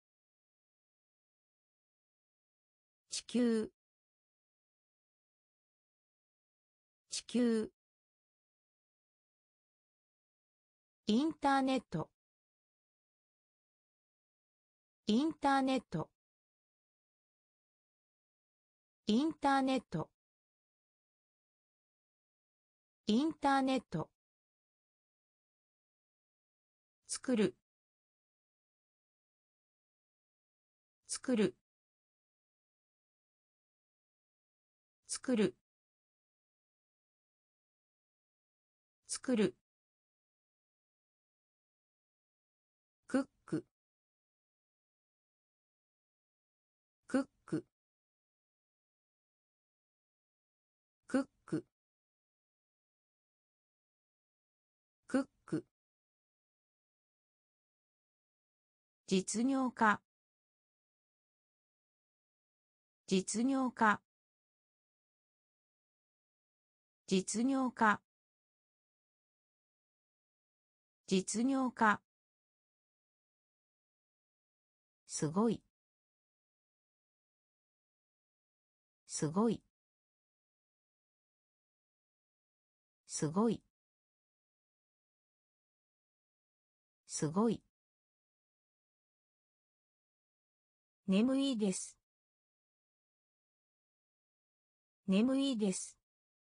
地球地球インターネットインターネットインターネットインターネット作る作る作る作るクッククッククッククック実業家実業家実業家実業家すごいすごい、すごい、すごい。眠いです。眠いです。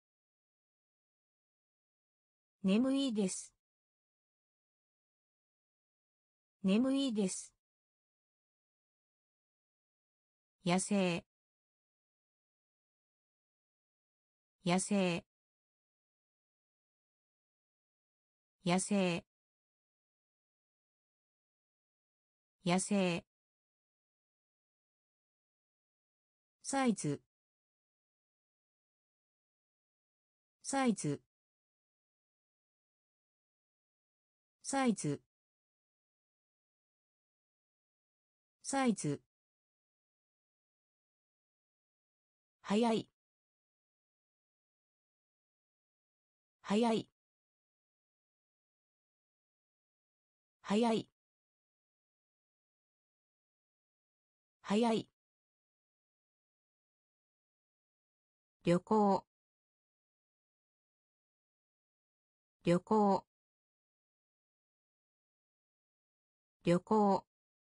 眠いです。眠いです。野生、野生、野生、野生。サイズ、サイズ、サイズ、サイズ。早い、早い、早い、早い。旅行、旅行、旅行、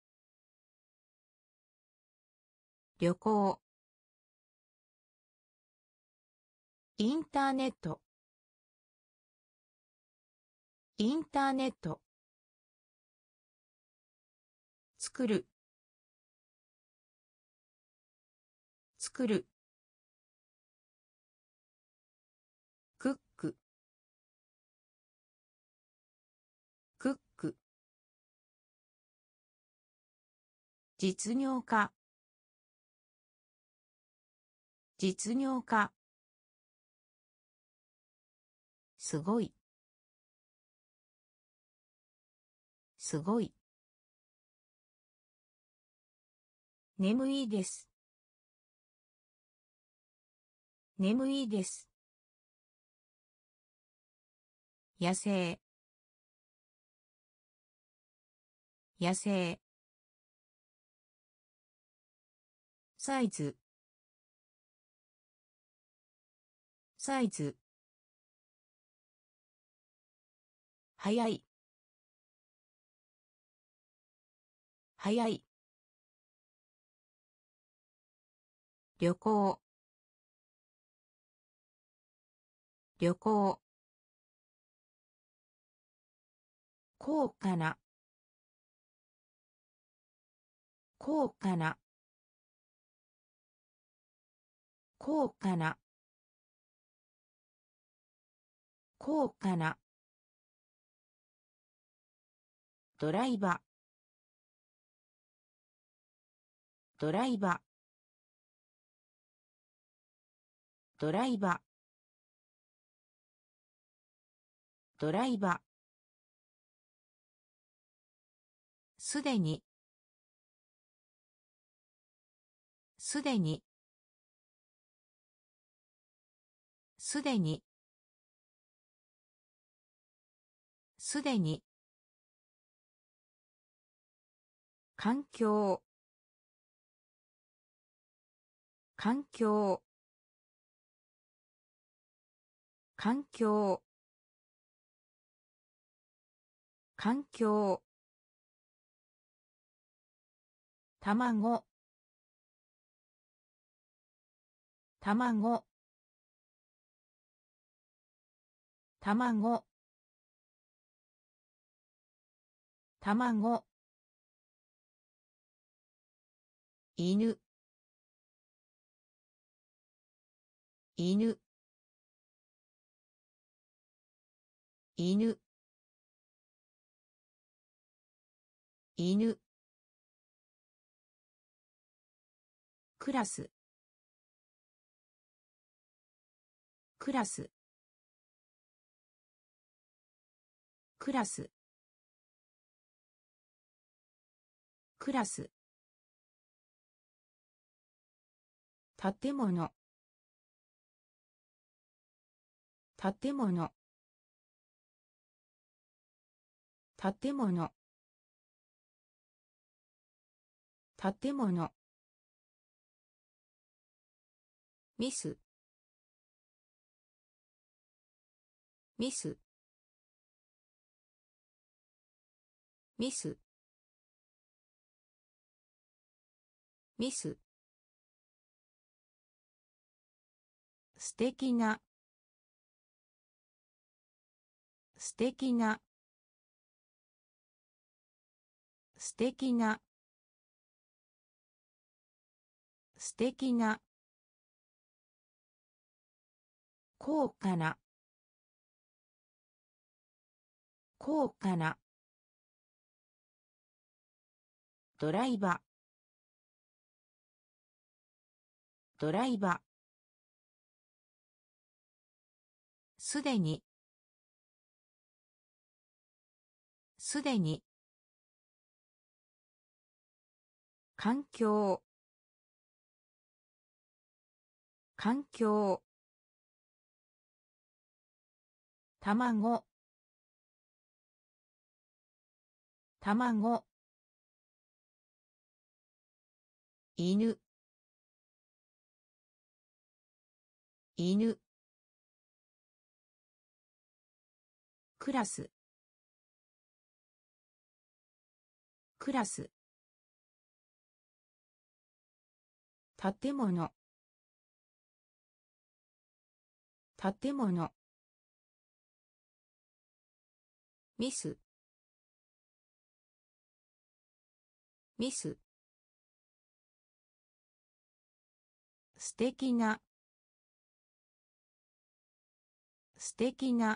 旅行。インターネット、インターネット。作る、作る。クック、クック。実業家、実業家。すごい、すごい。眠いです。眠いです。野生、野生。サイズ、サイズ。早い、早い。旅行、旅行。高価な、高価な、高価な、高価な。ドライバー、ドライバー、ドライバー、ドライバー。すでに、すでに、すでに、すでに。環境、環境、環境、環境。卵、卵、卵、卵。犬、犬、犬、犬。クラス、クラス、クラス、クラス。建物、建物、建物、建物。 ミスミスミスミス素敵な素敵な素敵な素敵な高価な高価なドライバードライバーすでにすでに環境環境卵卵犬犬クラスクラス建物建物ミスミス素敵な素敵な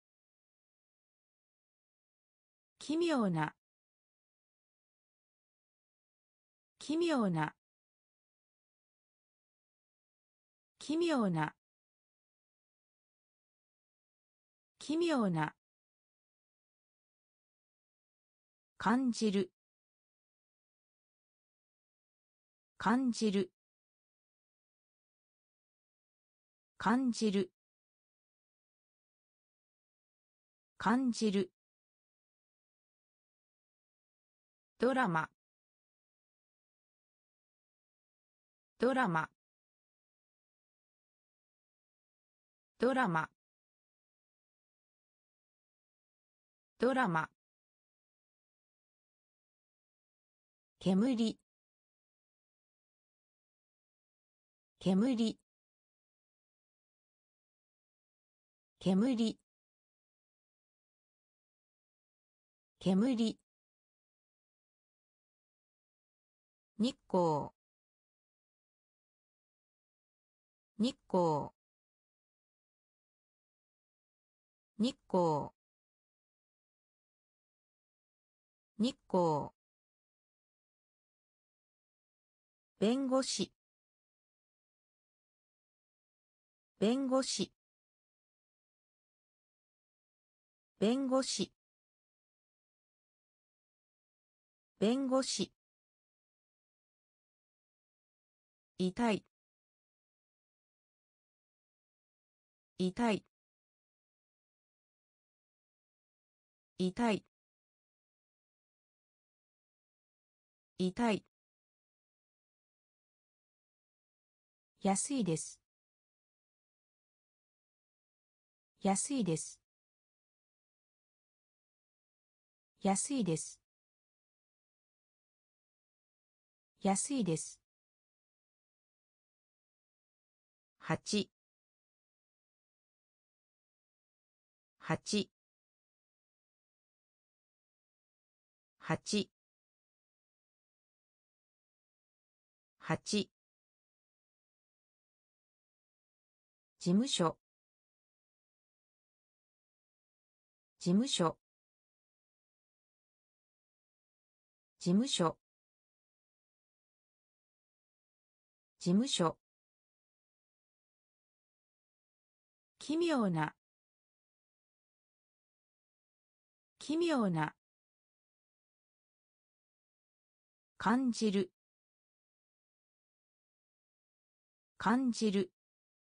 奇妙な奇妙な奇妙な奇妙な感じる感じる感じる感じるドラマドラマドラマドラマ煙煙煙煙日光日光日光日光弁護士弁護士弁護士弁護士痛い痛い痛い痛い安いです安いです安いです安いです8 8 8 8事務所事務所事務所事務所奇妙な奇妙な感じる感じる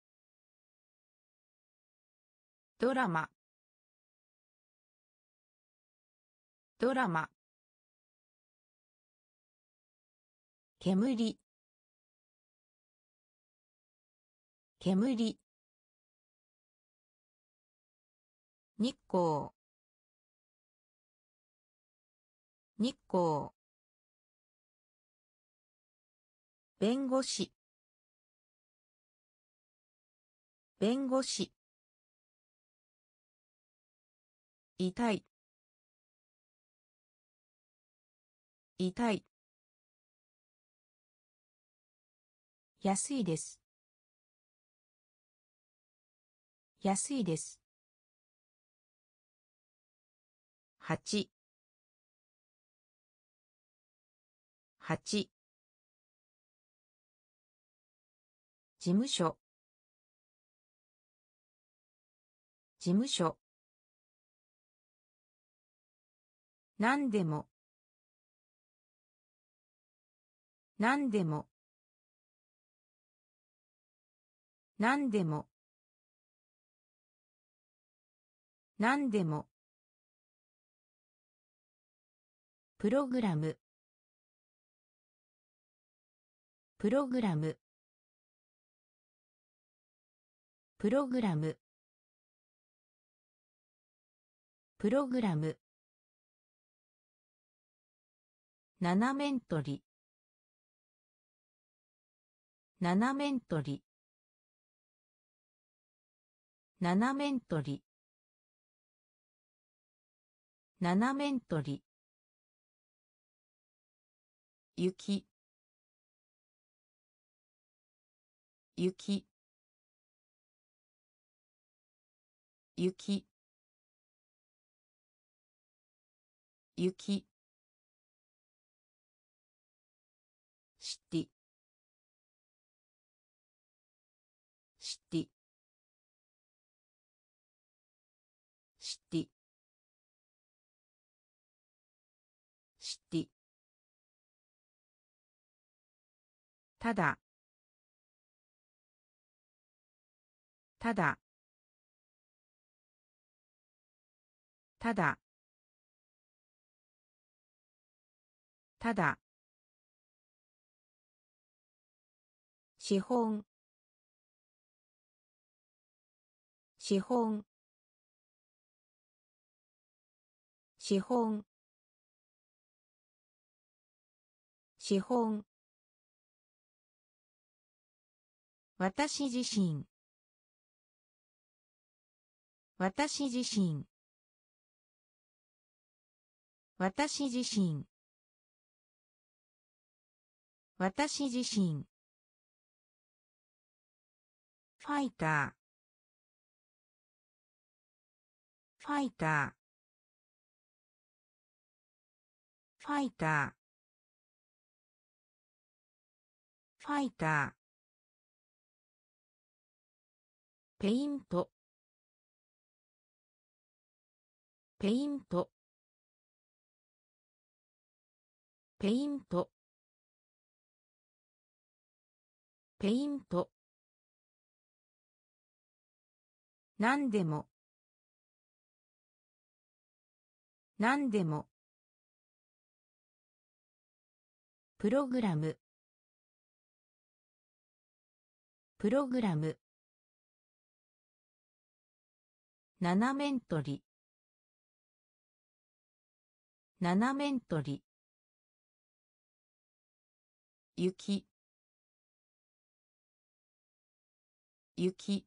ドラマドラマ煙煙、日光、日光、弁護士、弁護士、痛い、痛い、安いです、安いです、8、8、事務所、事務所、何でも、何でも、何でも、何でも、プログラム、プログラム、プログラム、プログラム、七面取り、七面取り、七面取り、七面取り、雪、雪、雪、雪、シティ、シティ、シティ、シティ、ただ、ただ、ただ、ただ、資本、資本、資本、資本、私自身、私自身、私自身、私自身、ファイター、ファイター、ファイター、ファイター、ペイント、ペイント、ペイント、ペイント、何でも、何でも、プログラム、プログラム、七面取り、七面取り、雪、雪、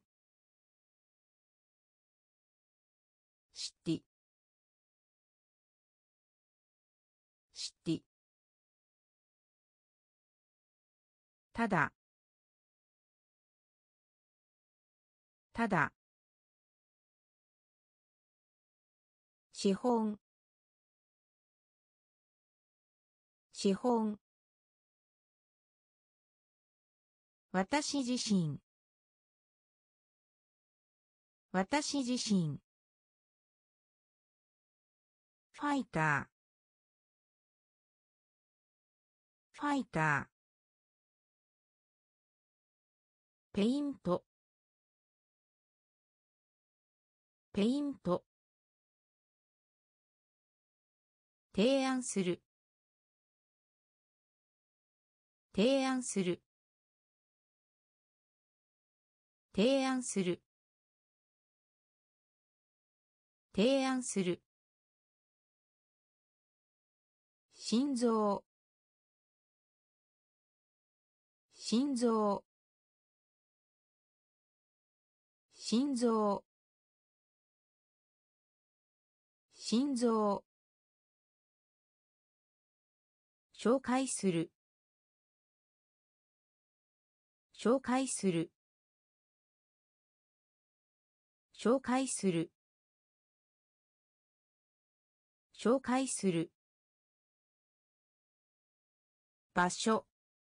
シティ、シティ、ただ、ただ、資本、資本、私自身、私自身、ファイター、ファイター、ペイント、ペイント、提案する、提案する、 提案する提案する心臓心臓心臓心臓紹介する紹介する紹介する紹介する場所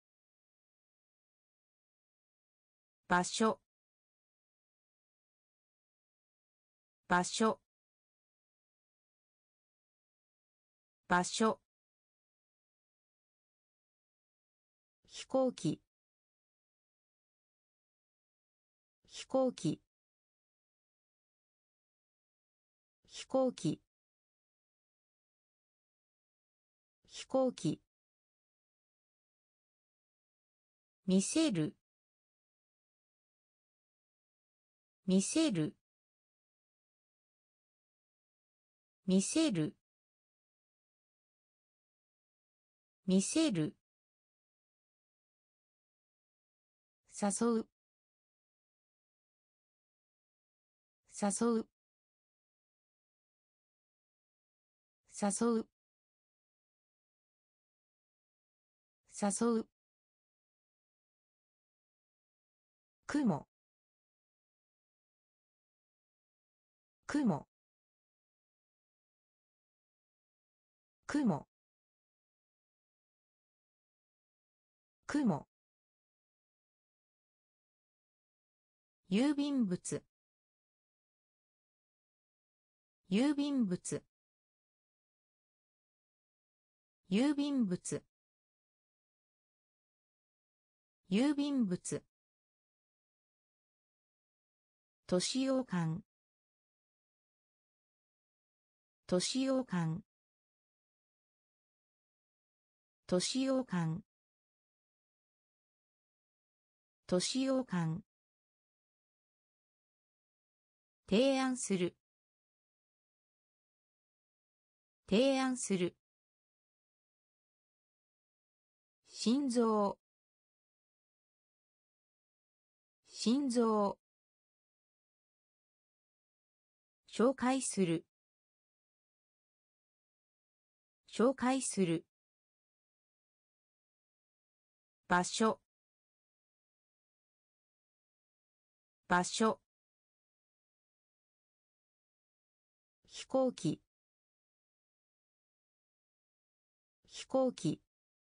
場所場所場所飛行機飛行機飛行機飛行機見せる見せる見せる見せる誘う誘う誘う誘う雲雲雲雲郵便物郵便物郵便物郵便物都市洋館都市洋館都市洋館都市洋館提案する提案する心臓心臓紹介する紹介する場所場所飛行機飛行機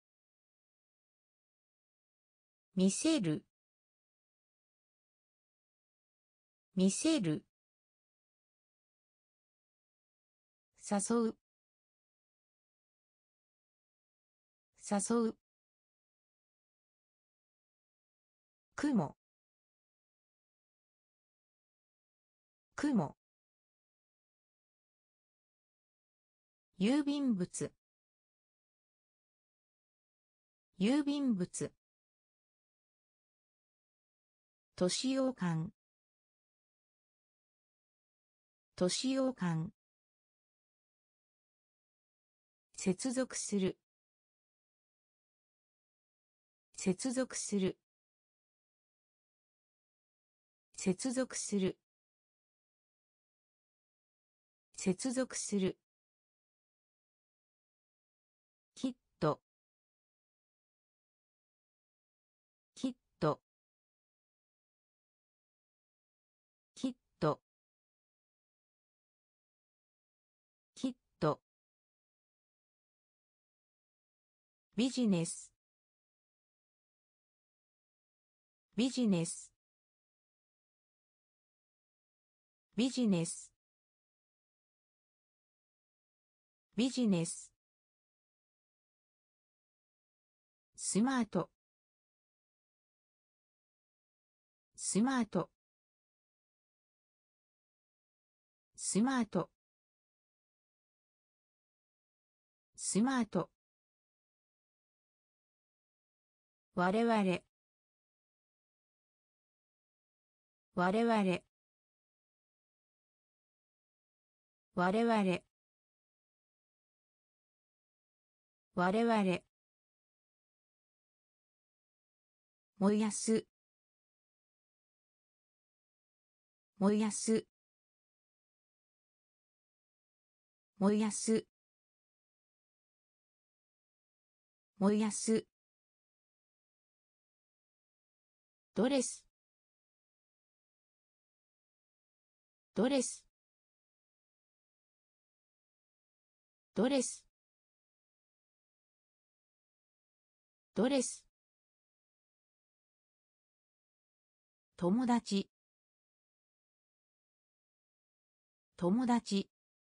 見せる見せる誘う誘う雲雲郵便物郵便物都市洋館都市洋館接続する接続する接続する接続するきっときっときっときっとビジネスビジネスビジネスビジネススマートスマートスマートスマート我々 我々我々我々燃やす燃やす燃やす燃やすドレスドレスドレスドレス友達友達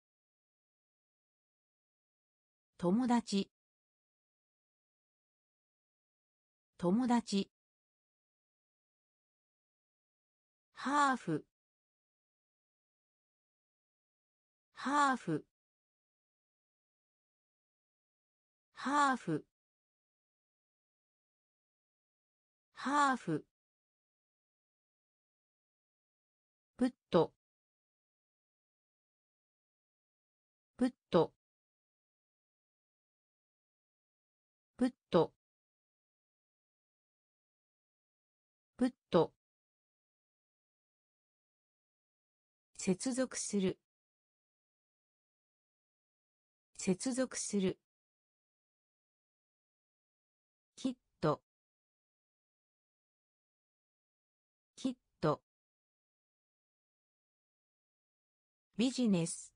友達友達ハーフハーフハーフハーフプットプットプットプット接続する接続するきっときっとビジネス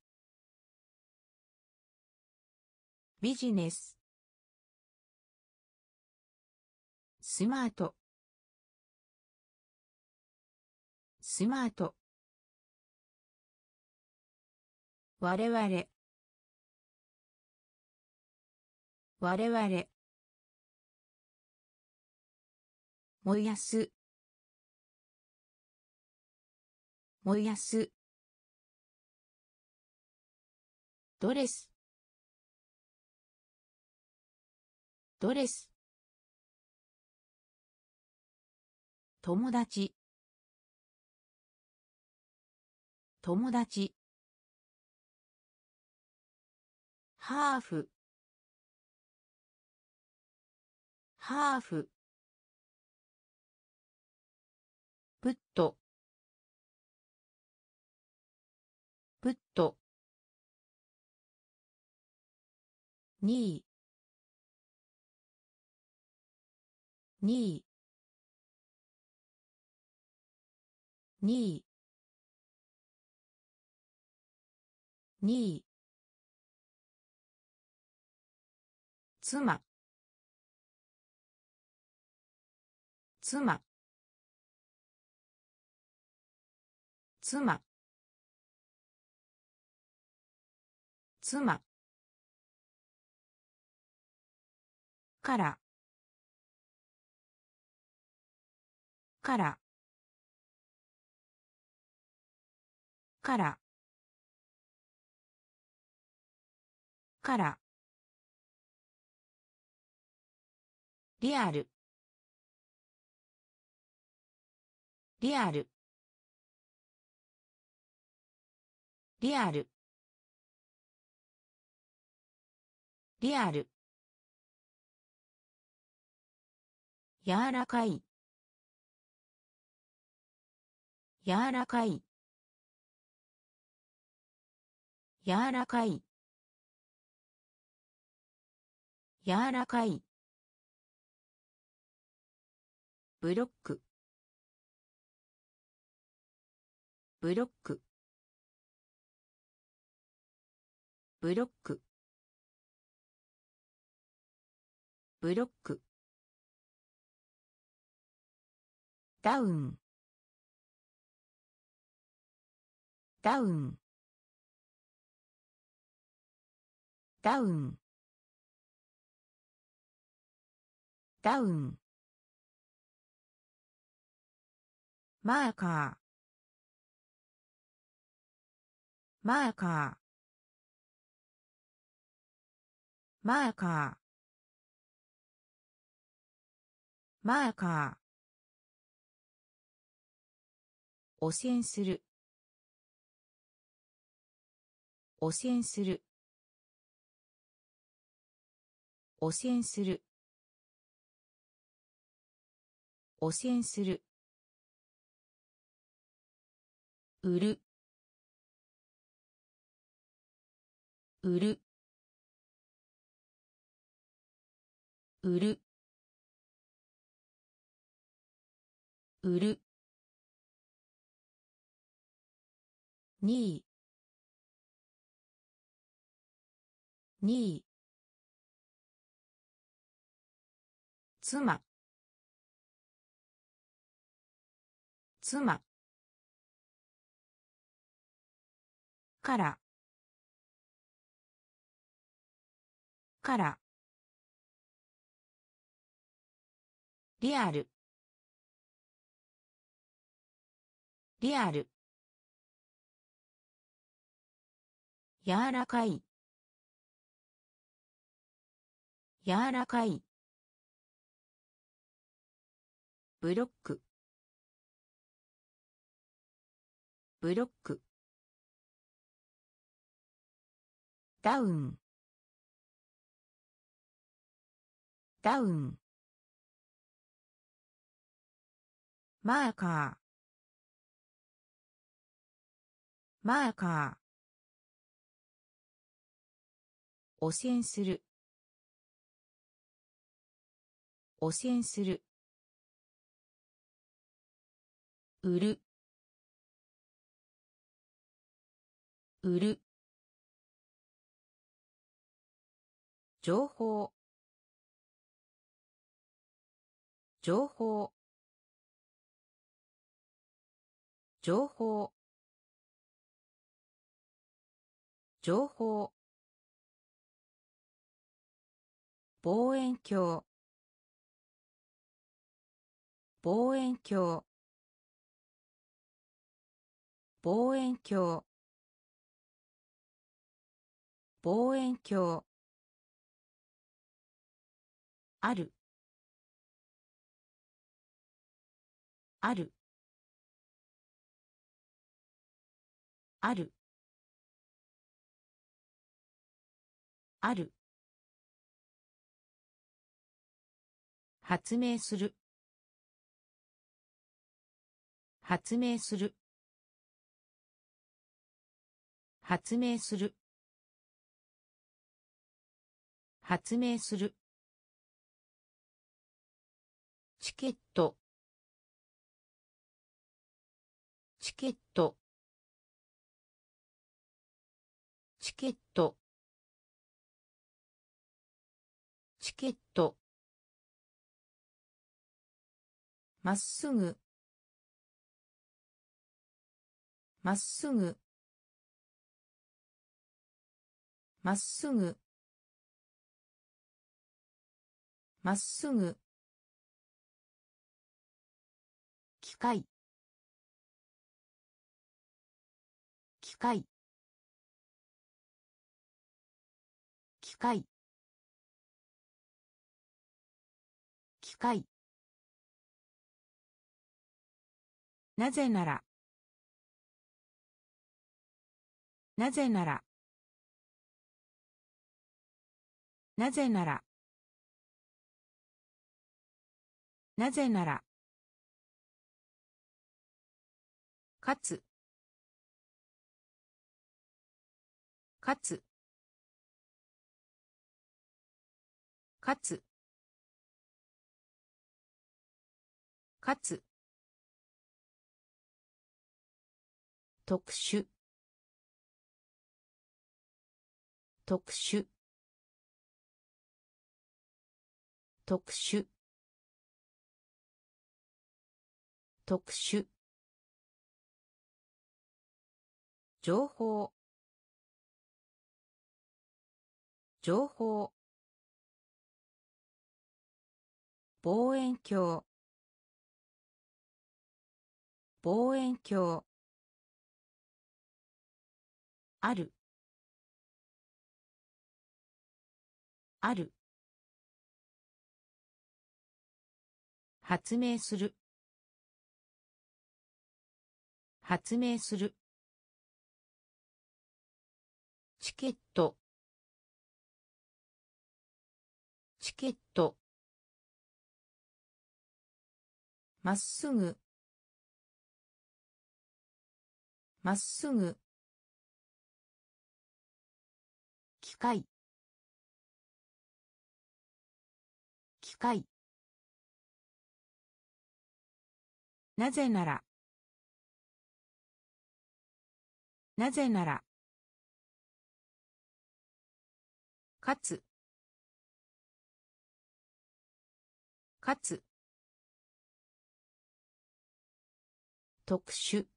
ビジネススマートスマート我々我々燃やす燃やすドレスドレス友達友達ハーフハーフプットプット2位2位2位2位妻妻妻妻からからからからリアルリアルリアルリアル柔らかい柔らかい柔らかい柔らかいブロックブロックブロックブロックダウンダウンダウンダウンマーカーマーカーマーカーマーカー汚染する汚染する汚染する汚染する売る売る売る売る2位2位妻妻からからリアルリアル柔らかい柔らかいブロックブロックダウンダウンマーカーマーカー汚染する汚染する売る売る情報情報情報情報望遠鏡望遠鏡望遠鏡望遠鏡あるあるあるある発明する発明する発明する発明するチケットチケットチケットチケットまっすぐまっすぐまっすぐまっすぐ機械機械機械機械なぜならなぜならなぜならなぜならかつかつかつかつ特殊特殊特殊特殊情報情報望遠鏡望遠鏡あるある発明する発明する。チケット。チケット。まっすぐ。まっすぐ。機械。機械。なぜなら。なぜなら。かつ。かつ。特殊。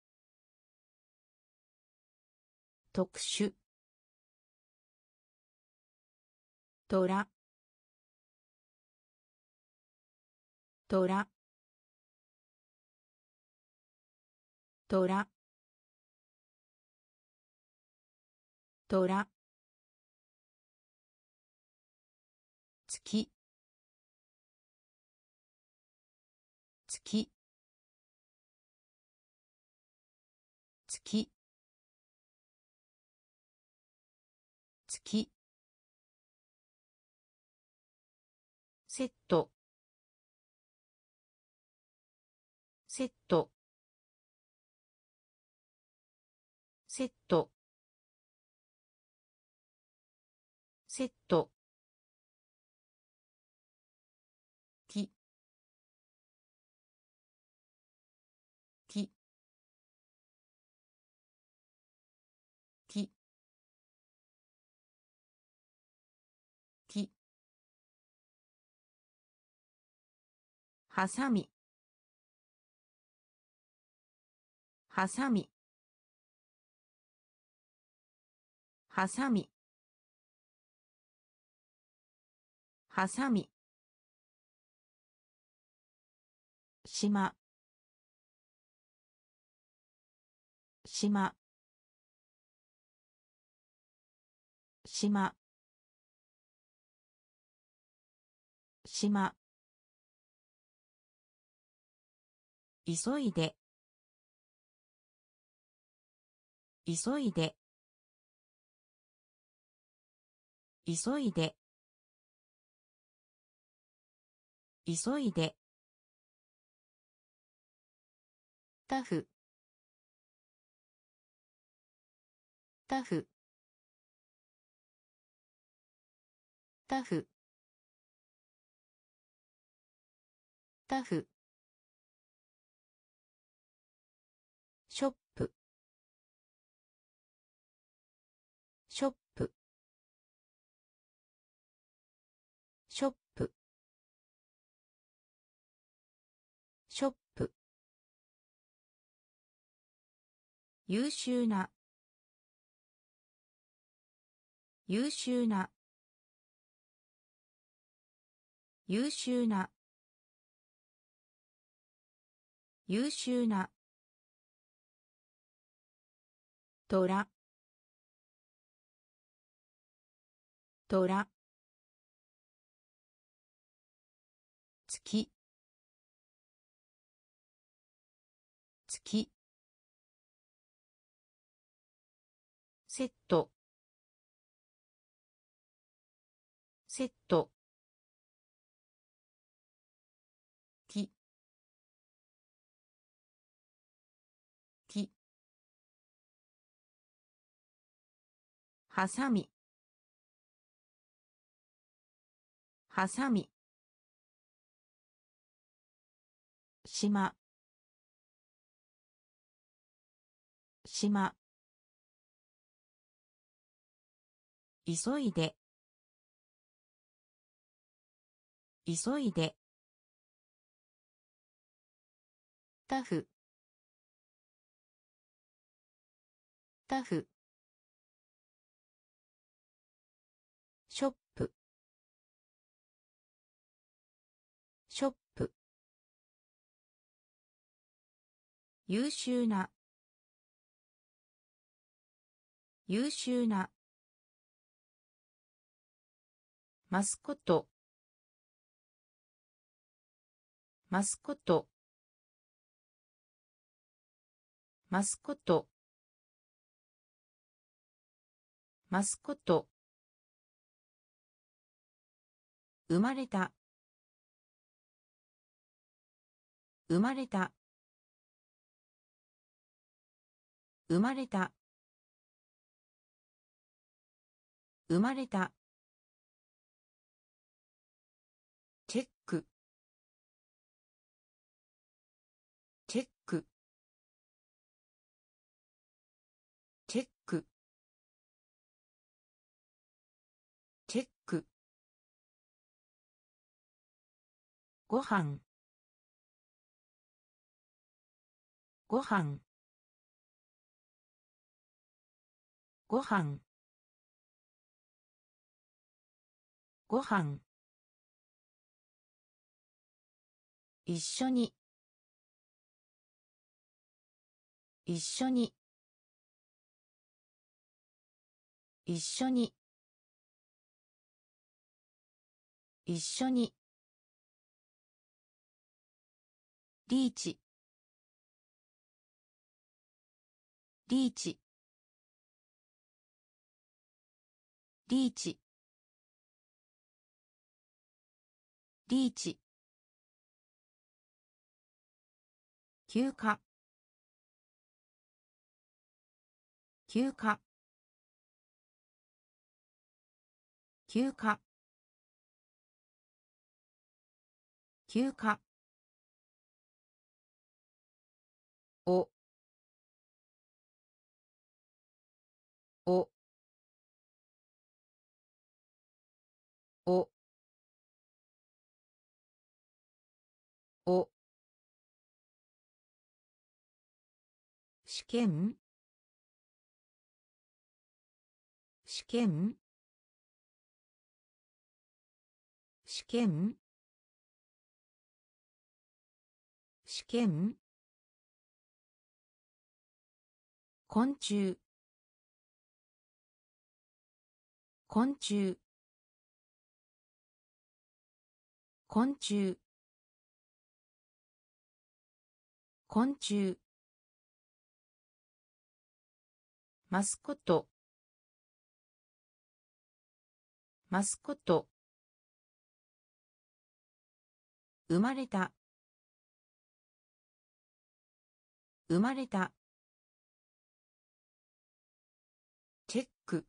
特殊。トラ。トラ。トラ。トラ。月。月。月。月。セット。セット。セット。セット。き。き。き。き。はさみ。はさみ。はさみ。はさみ。島。島。島。島。急いで。急いで。急いで。急いで。タフ。タフ。タフ。タフ。ショップ。ショップ。ショップ。ショップ。優秀な。優秀な。優秀な。優秀な。トラ。トラ。月。月。セット。セット。き。き。はさみ。はさみ。島。島。急いで。急いで。タフ。タフ。ショップ。ショップ。優秀な。優秀な。マスコット。マスコット。 マスコットマスコット生まれた生まれた生まれた生まれたチェックチェックチェックチェックご飯ご飯ご飯ご飯一緒に一緒に一緒に一緒にリーチリーチリーチリーチ休暇休暇休暇休暇おおおお試験試験試験試験昆虫昆虫昆虫昆虫マスコットマスコット生まれた生まれたチェック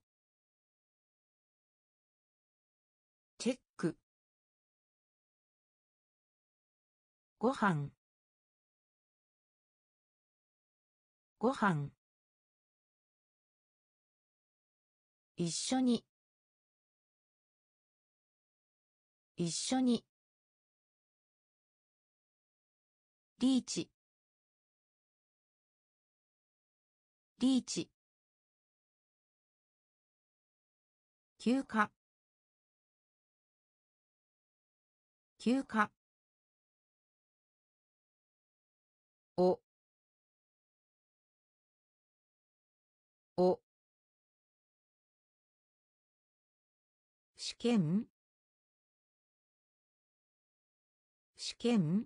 チェックご飯ご飯一緒に一緒にリーチリーチ休暇休暇おお試験試験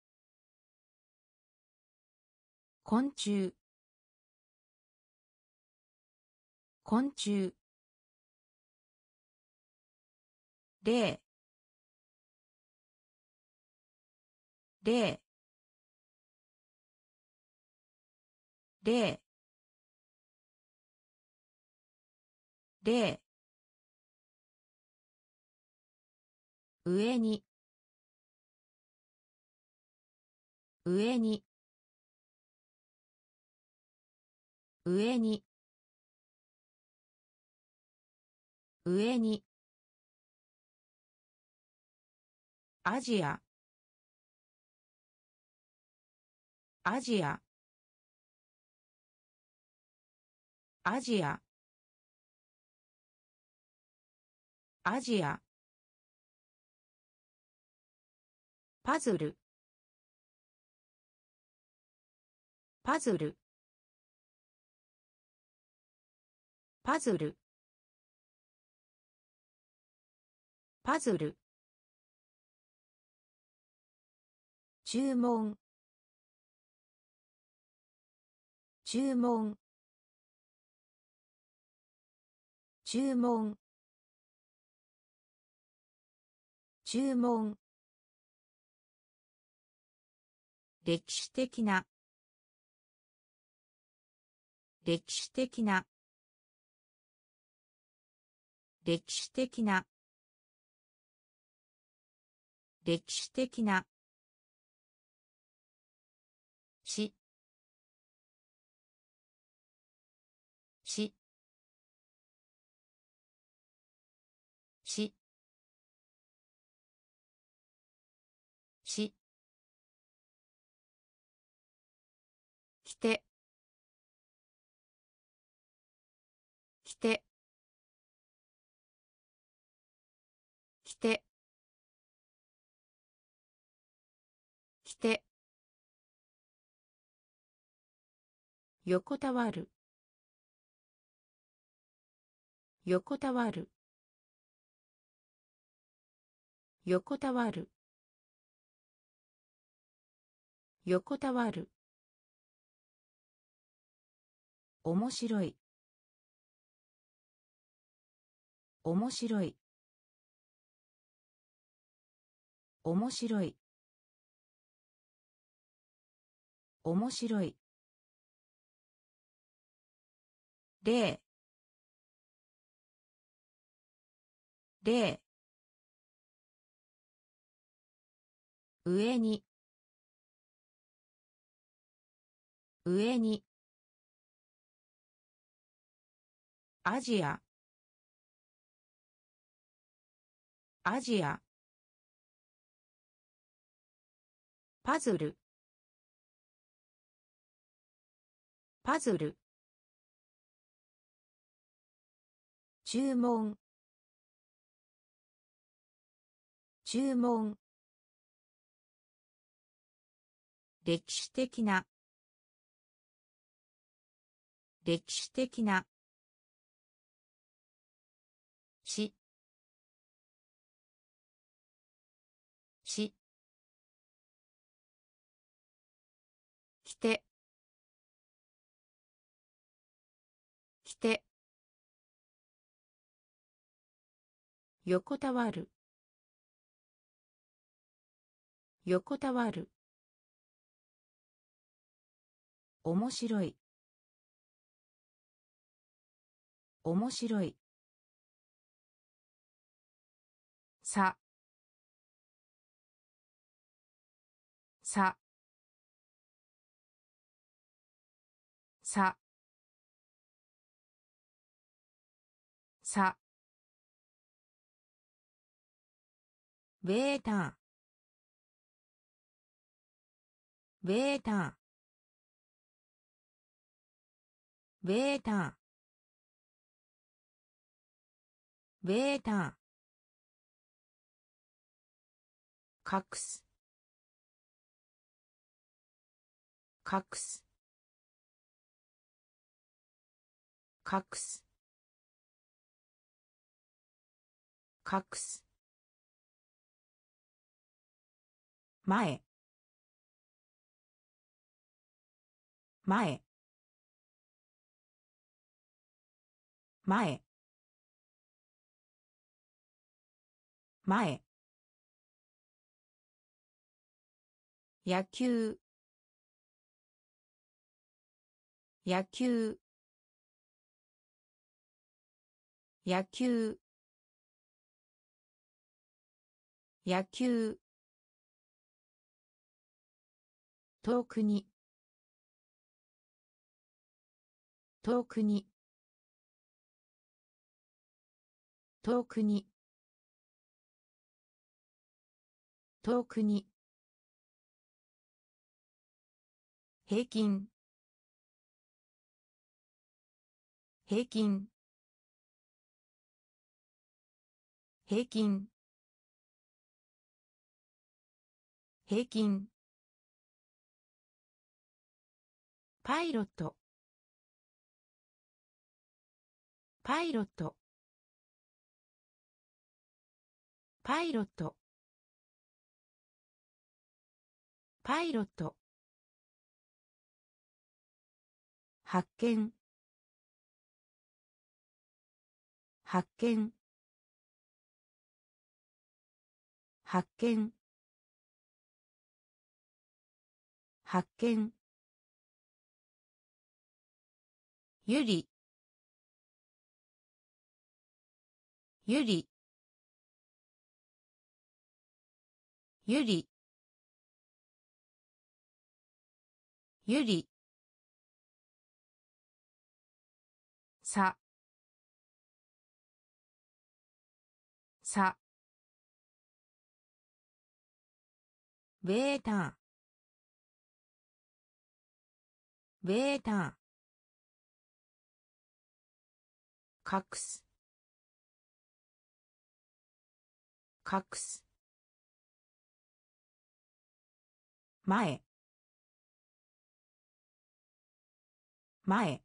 昆虫昆虫例例例例上に上に上に上にアジアアジアアジアアジアパズルパズルパズルパズル注文注文注文注文歴史的な歴史的な歴史的な歴史的なししししきてきてきてきて横たわる横たわる横たわる横たわる面白い面白い面白い面白い例例上に上にアジアアジアパズルパズル注文注文歴史的な歴史的なししきてきて横たわる横たわる面白い面白いささささベータベータベータベータ隠す隠す隠す隠す前前前前野球野球野球野球遠くに遠くに遠くに遠くに平均平均平均平均パイロットパイロットパイロットパイロット発見発見発見発見ゆりゆりゆりゆりささベータベータ隠す隠す前前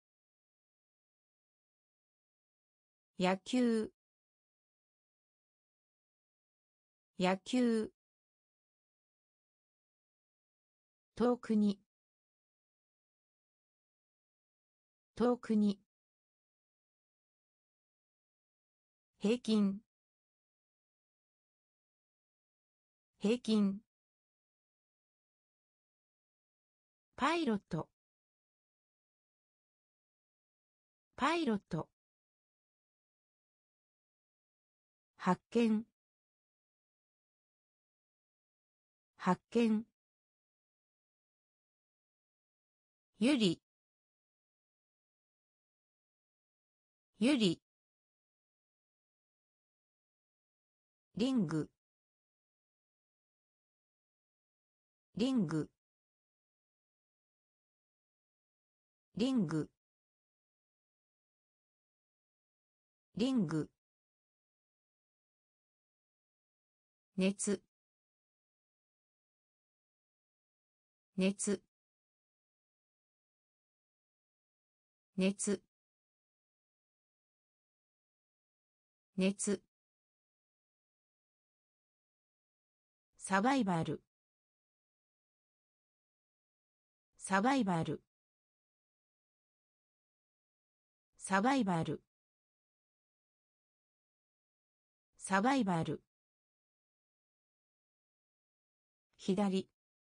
野球野球遠くに遠くに平均平均パイロットパイロット発見発見ゆりゆりリングリングリングリング熱熱熱熱サバイバルサバイバルサバイバルサバイバル左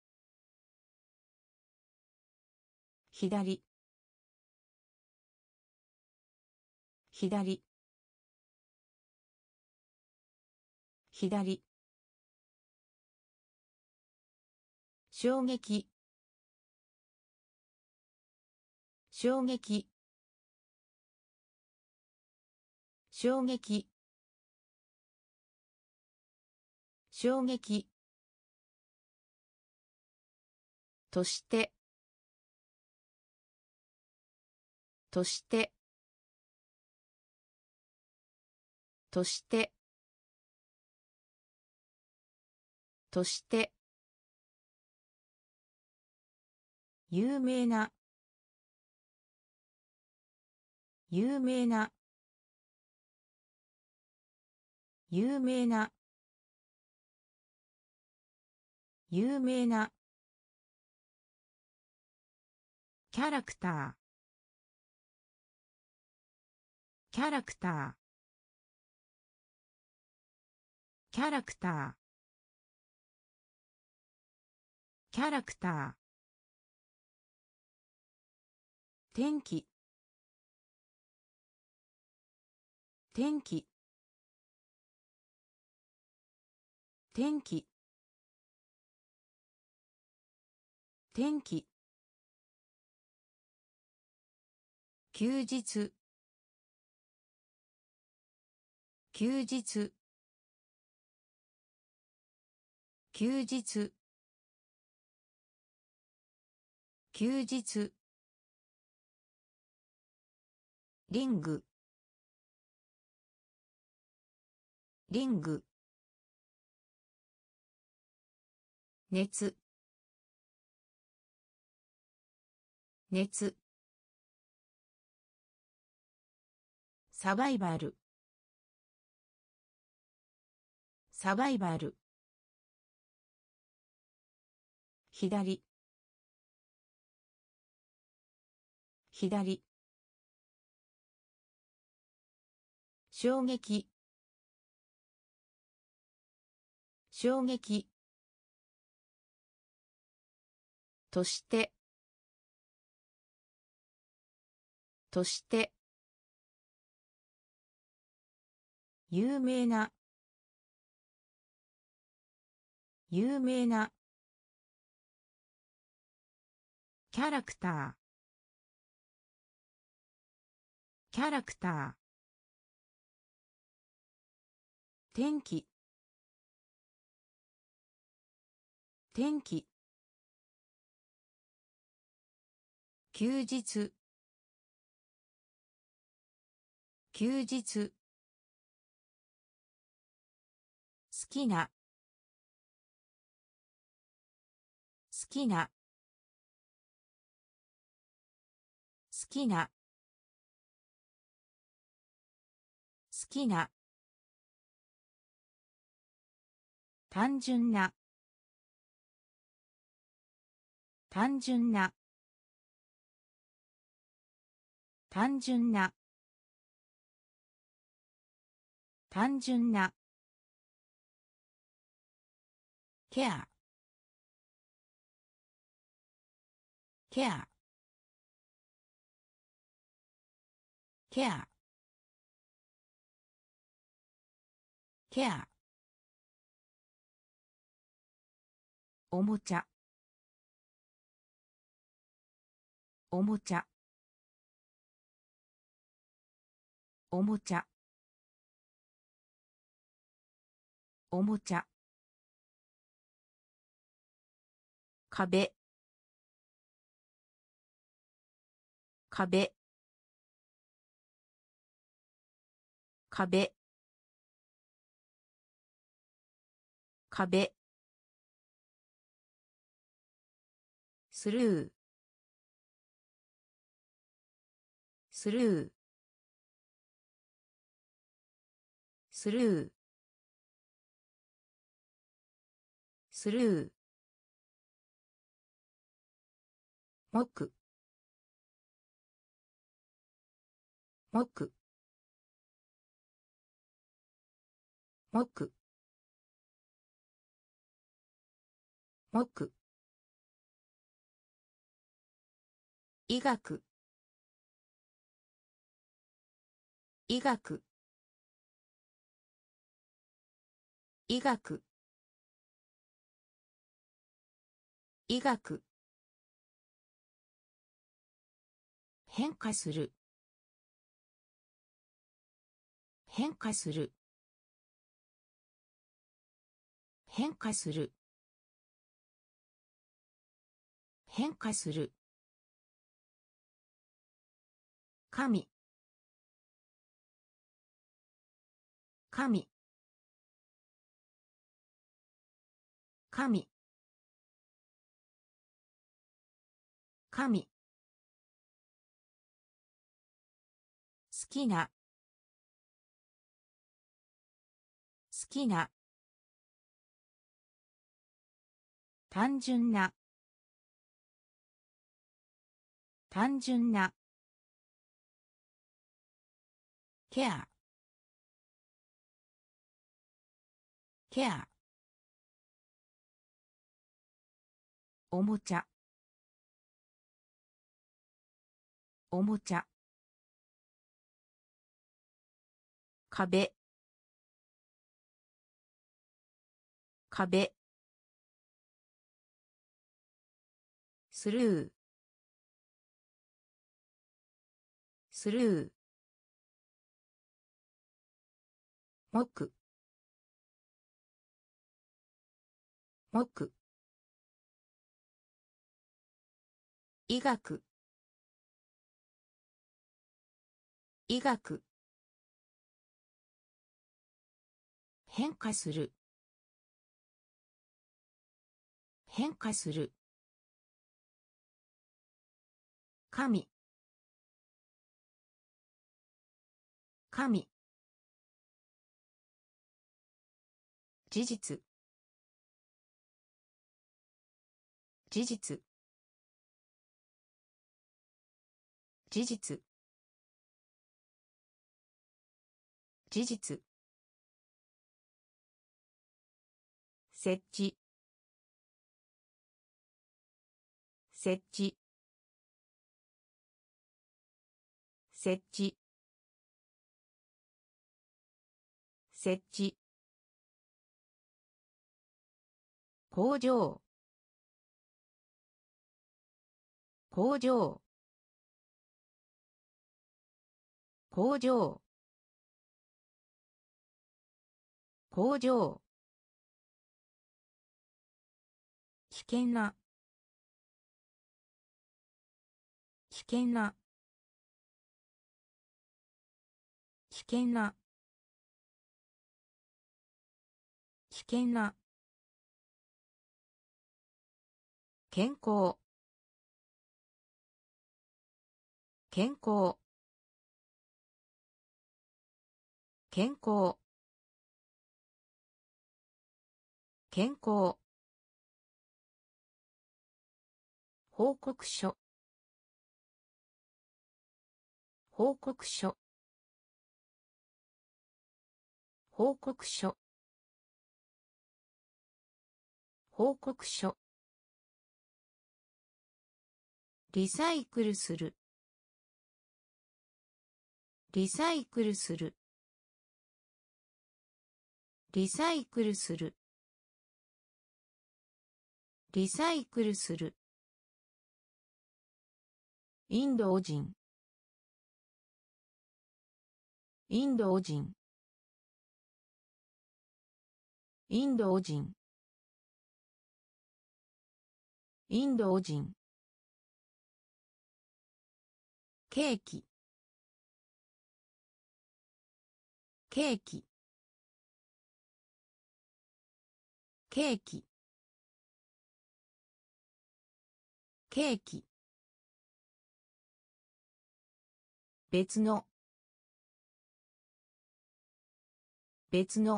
左左左衝撃衝撃衝撃衝撃としてとしてとしてとして有名な有名な有名な有名なキャラクターキャラクターキャラクターキャラクター天気天気天気天気休日休日休日休日リングリング熱熱サバイバルサバイバル左左衝撃衝撃としてとして有名な有名なキャラクターキャラクター天気天気休日休日好きな好きな好きな好きな単純な単純な単純な単純なケアケアケアケアおもちゃおもちゃおもちゃおもちゃ壁壁壁壁スルースルースルースルーもくもくもくもく医学医学医学医学変化する変化する変化する変化する神神神神好きな好きな単純な単純なケアケアおもちゃおもちゃ壁壁スルースルーもくもく医学医学変化する変化する神神事実事実事実事実設置設置設置設置工場工場工場工場危険な危険な危険な危険な健康健康健康健康報告書報告書報告書報告書リサイクルするリサイクルするリサイクルするリサイクルするインド人インド人インド人インド人ケーキケーキケーキケーキ別の別の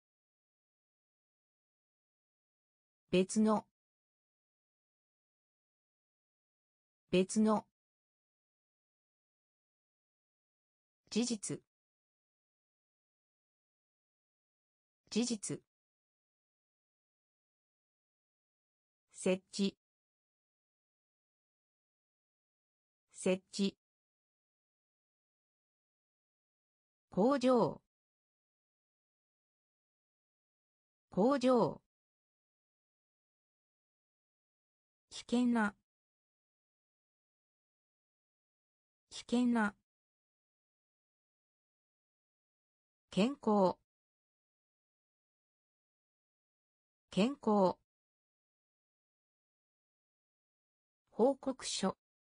別の別の事実事実設置設置工場工場危険な危険な健康健康報告書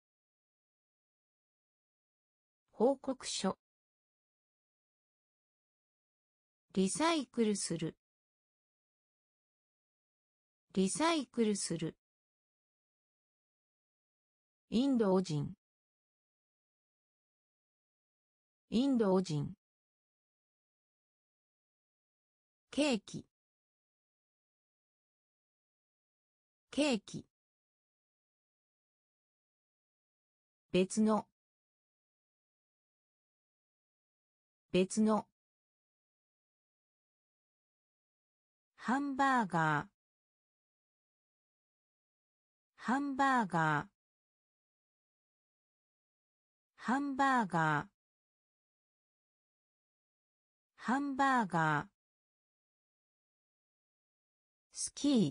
報告書リサイクルするリサイクルするインド人インド人ケーキケーキ別の別のハンバーガーハンバーガーハンバーガーハンバーガースキー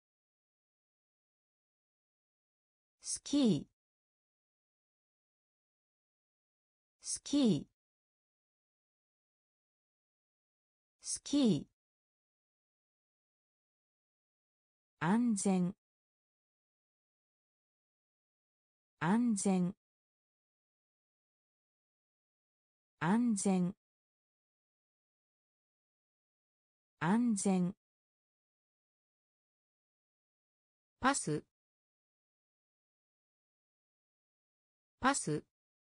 スキースキースキー安全安全安全安全パスパス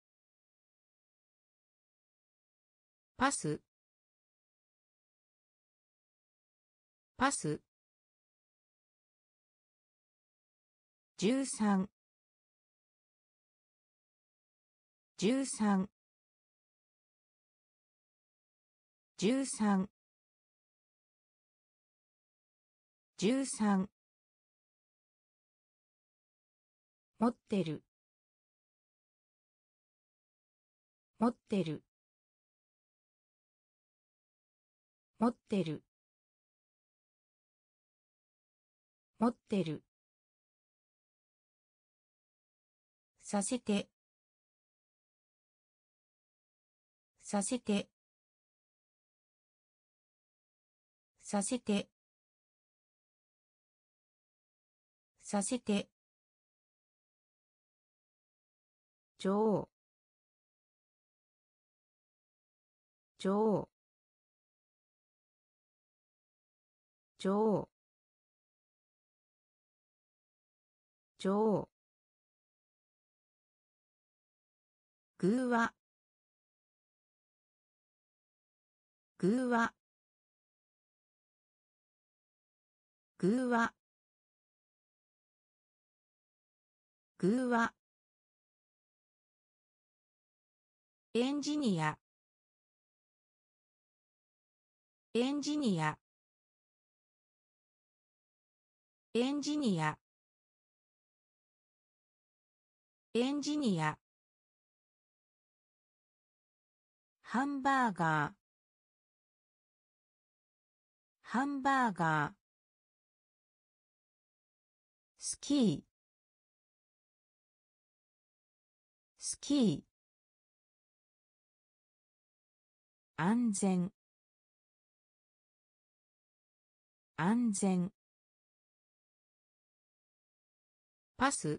パスパス13 13 13 13持ってる持ってる持ってる持ってるさせてさせてさせてさせて女王女王女王女王偶話偶話偶話偶話エンジニアエンジニアエンジニアエンジニアハンバーガーハンバーガースキースキー安全安全パス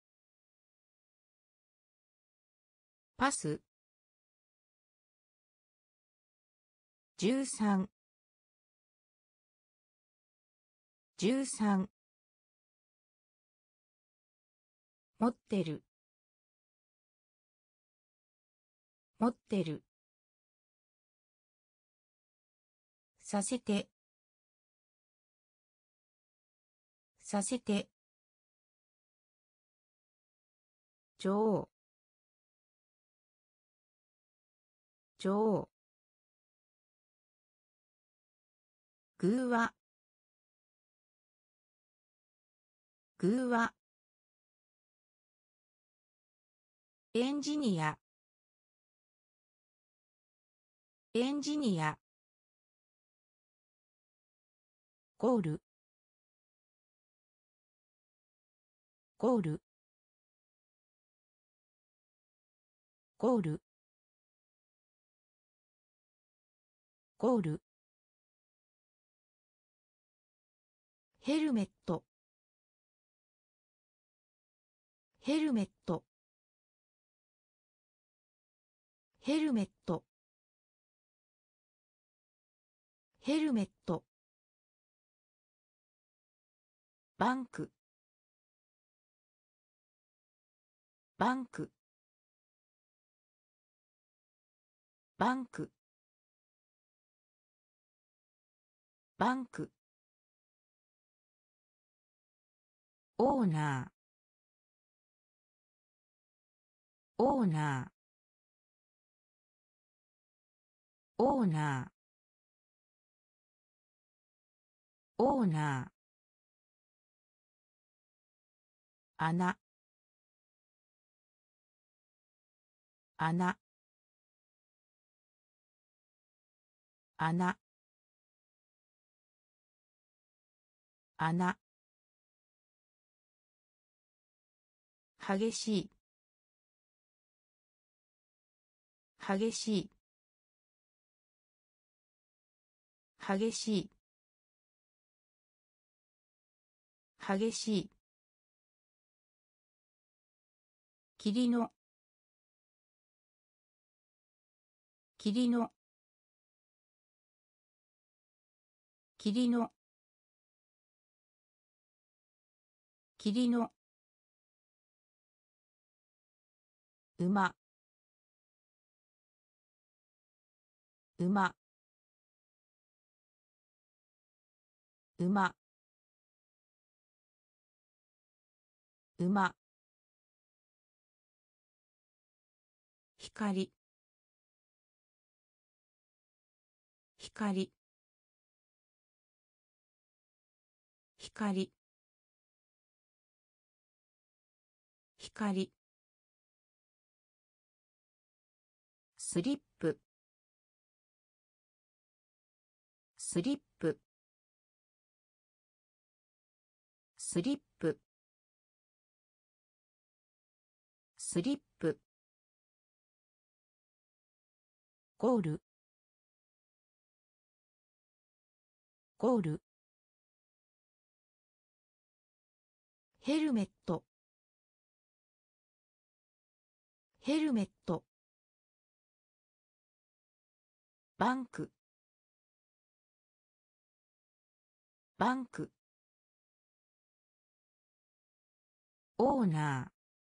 パス13 13持ってる持ってるさせてさせて女王女王偶話偶話エンジニアエンジニアゴールゴールゴールゴールヘルメットヘルメットヘルメットヘルメットバンクバンクバンクバンクオーナーオーナーオーナーオーナー穴穴穴穴激しい激しい激しい激しい霧の霧の霧の霧の馬馬馬馬光光光光スリップスリップスリップスリップゴールゴールヘルメットヘルメットバンクバンクオーナ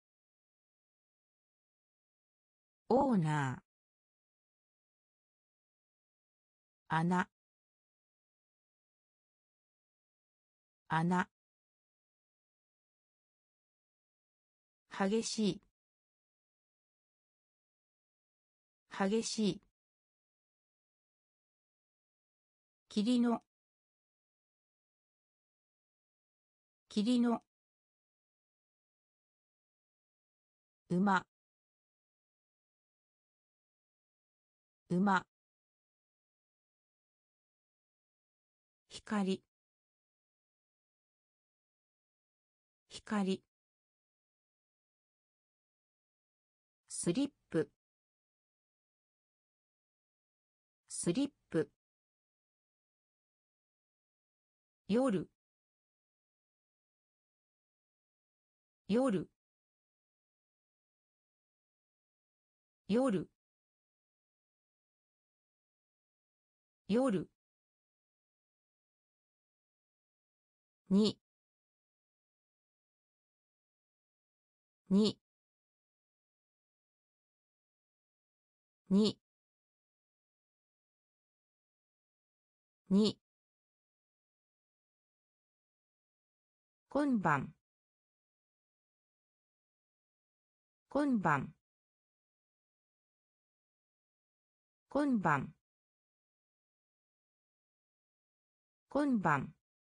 ーオーナー穴穴激しい激しい霧の霧の馬馬光光スリップスリップ夜夜夜夜にににに今晩今晩今晩今晩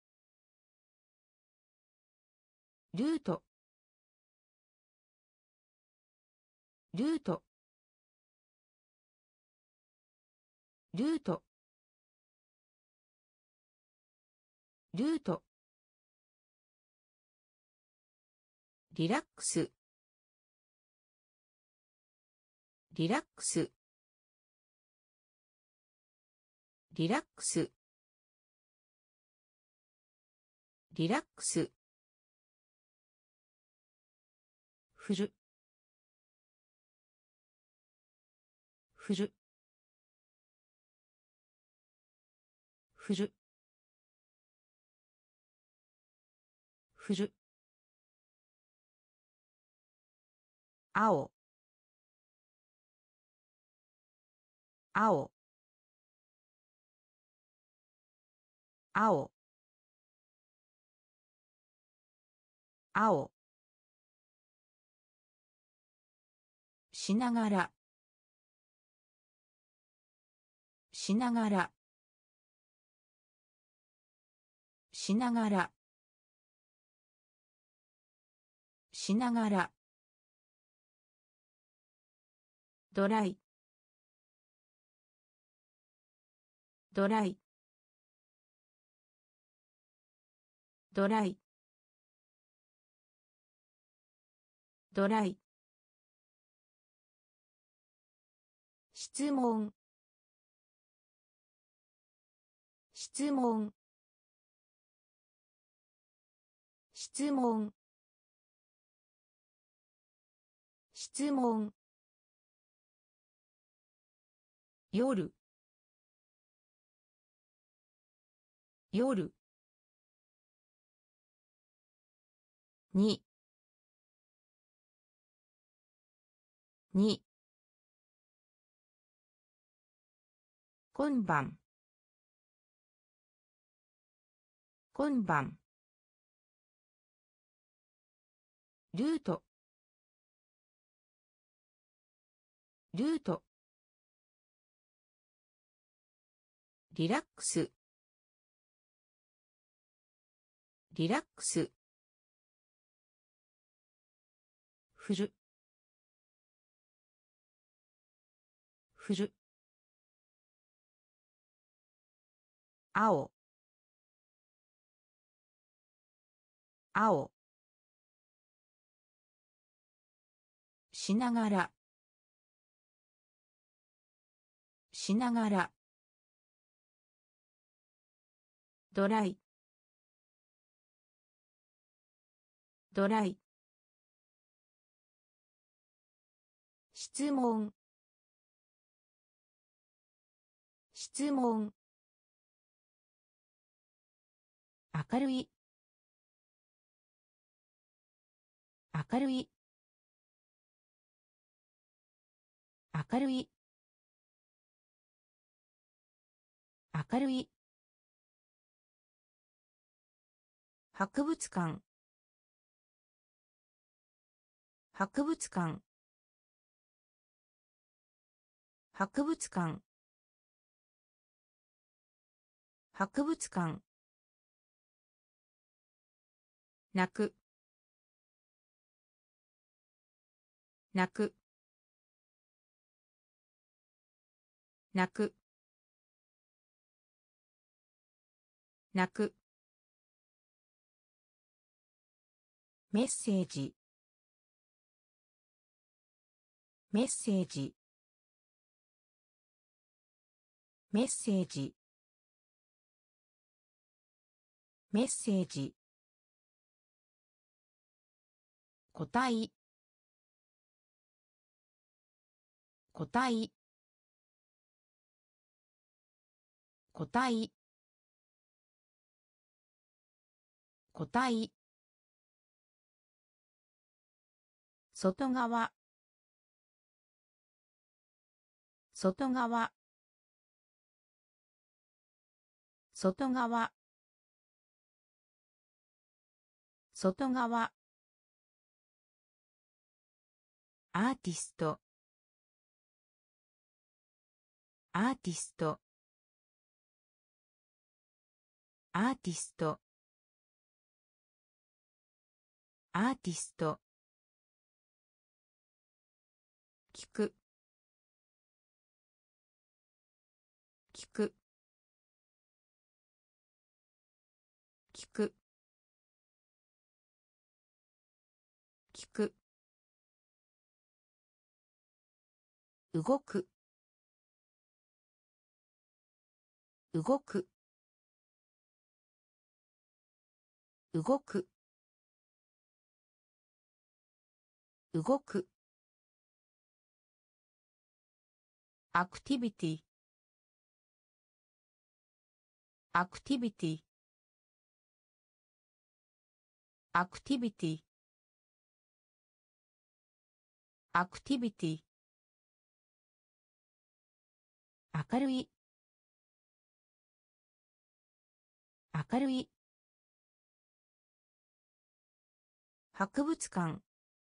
ルートルートルートルートリラックスリラックスリラックスリラックス振る振る振る振る青青青青しながらしながらしながらしながらドライドライドライドライ質問質問質問質問夜夜にに今晩今晩ルートルート、リラックス、リラックス、振る、振る、青、青、しながら、しながら、ドライ、ドライ、質問、質問、明るい、明るい、明るい、明るい、博物館、博物館、博物館、博物館、泣く、泣く、泣く、泣く、メッセージ、メッセージ、メッセージ、メッセージ、個体、個体、個体、個体、外側、外側、外側、外側、アーティスト、アーティスト、アーティスト、アーティスト、聞く、聞く、聞く、聞く、動く、動く、動く、動く、アクティビティ、アクティビティ、アクティビティ、アクティビティ、明るい、明るい、博物館、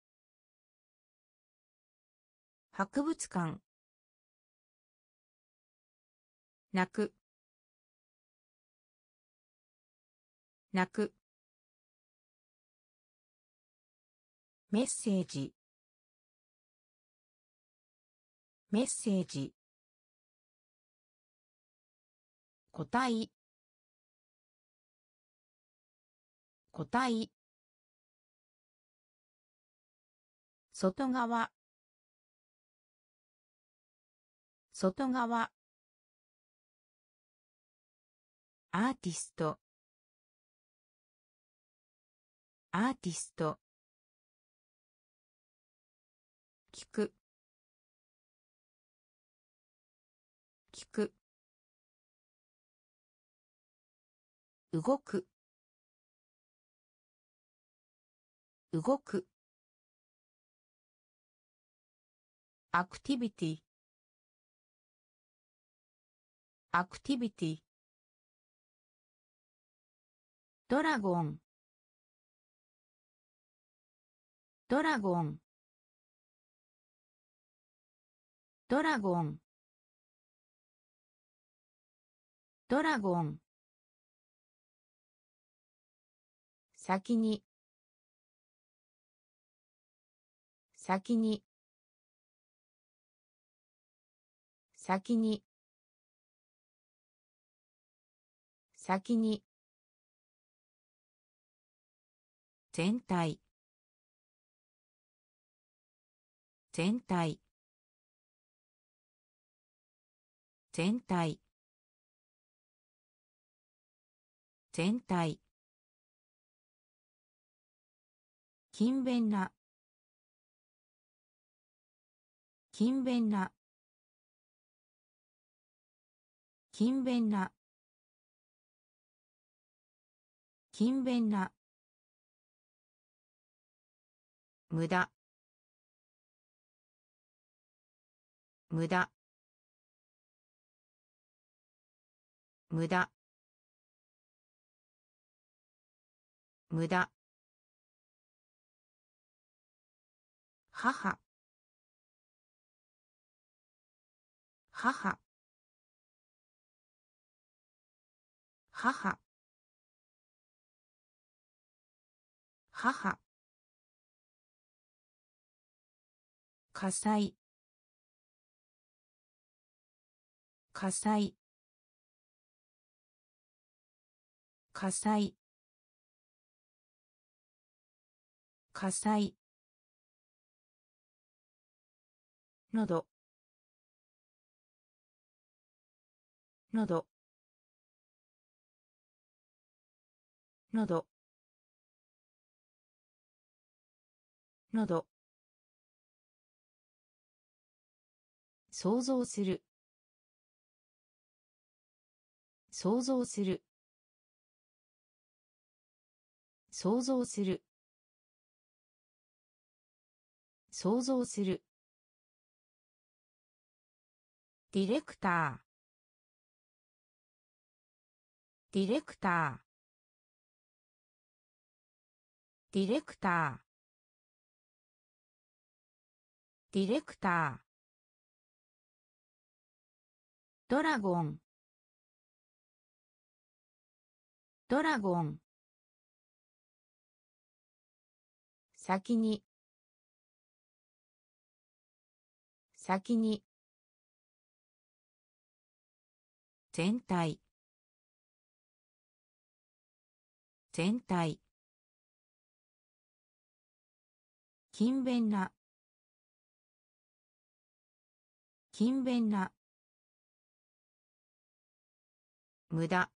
博物館、泣く、泣く、メッセージ、メッセージ、個体、個体、外側、外側、アーティスト、アーティスト、聞く、聞く、動く、動く、アクティビティ、アクティビティ、ドラゴン、ドラゴン、 ドラゴンドラゴン先に先に先に先に全体全体全体全体勤勉な勤勉な勤勉な勤勉な無駄無駄無駄無駄母母母母火災火災火災火災のどのどのどのど想像する想像する想像する想像するディレクターディレクターディレクターディレクタードラゴンドラゴン先に先に全体全体勤勉な勤勉な無駄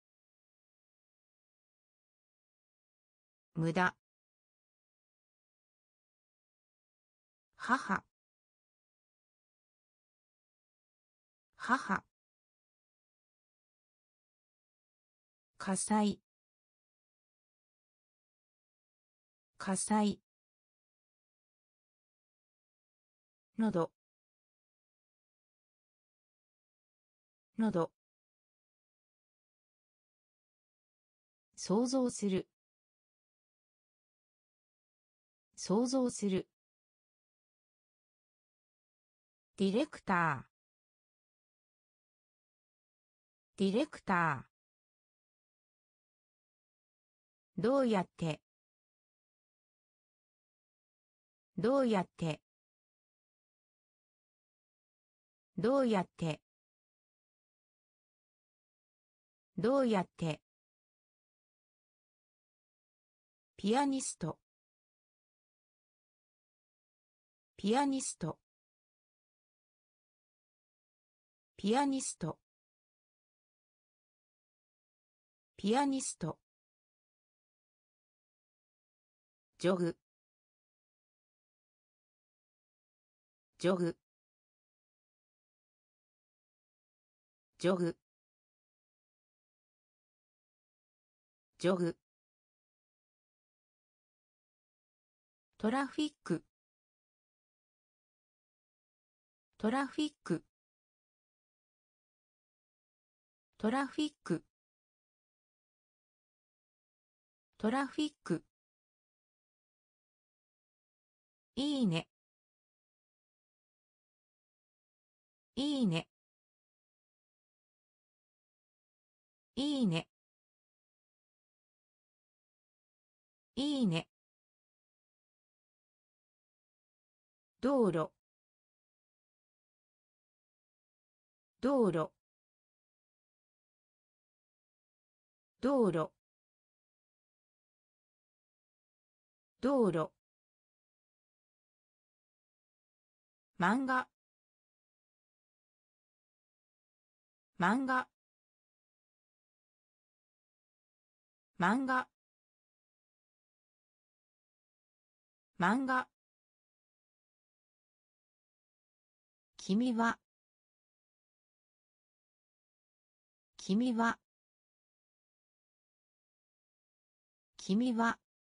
無駄母母火災火災のどのど想像する想像するディレクターディレクターどうやってどうやってどうやってどうやってピアニストピアニストピアニストピアニストジョグジョグジョグジョグトラフィックトラフィックトラフィックトラフィックいいねいいね。いいね。いいね。道路。道路。道路。道路。漫画。漫画。漫画。漫画。君は。君は。君は。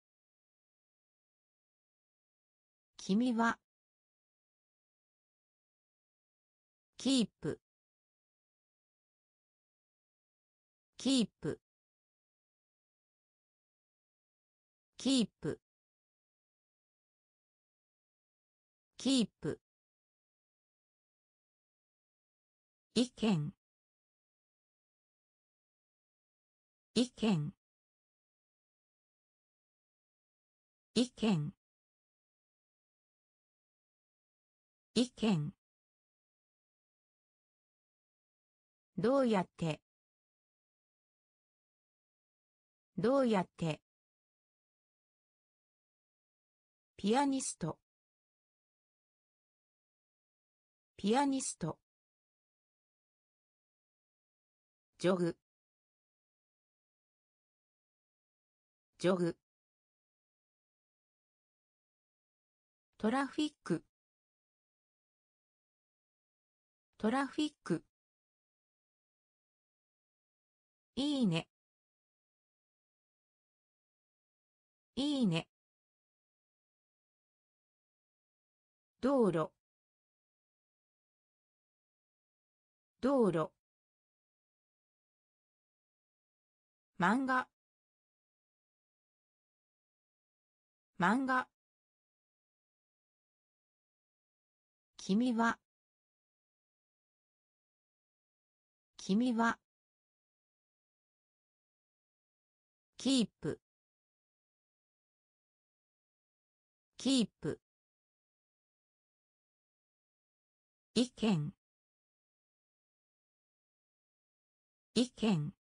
君は。キープ。キープ。キープ。キープ。意見。意見。意見。意見。どうやって。どうやって。ピアニスト。ピアニスト。ジョグ。ジョグ。トラフィック。トラフィック。いいね。いいね。道路。道路。漫画。漫画。君は。君は。キープ。キープ。意見。意見。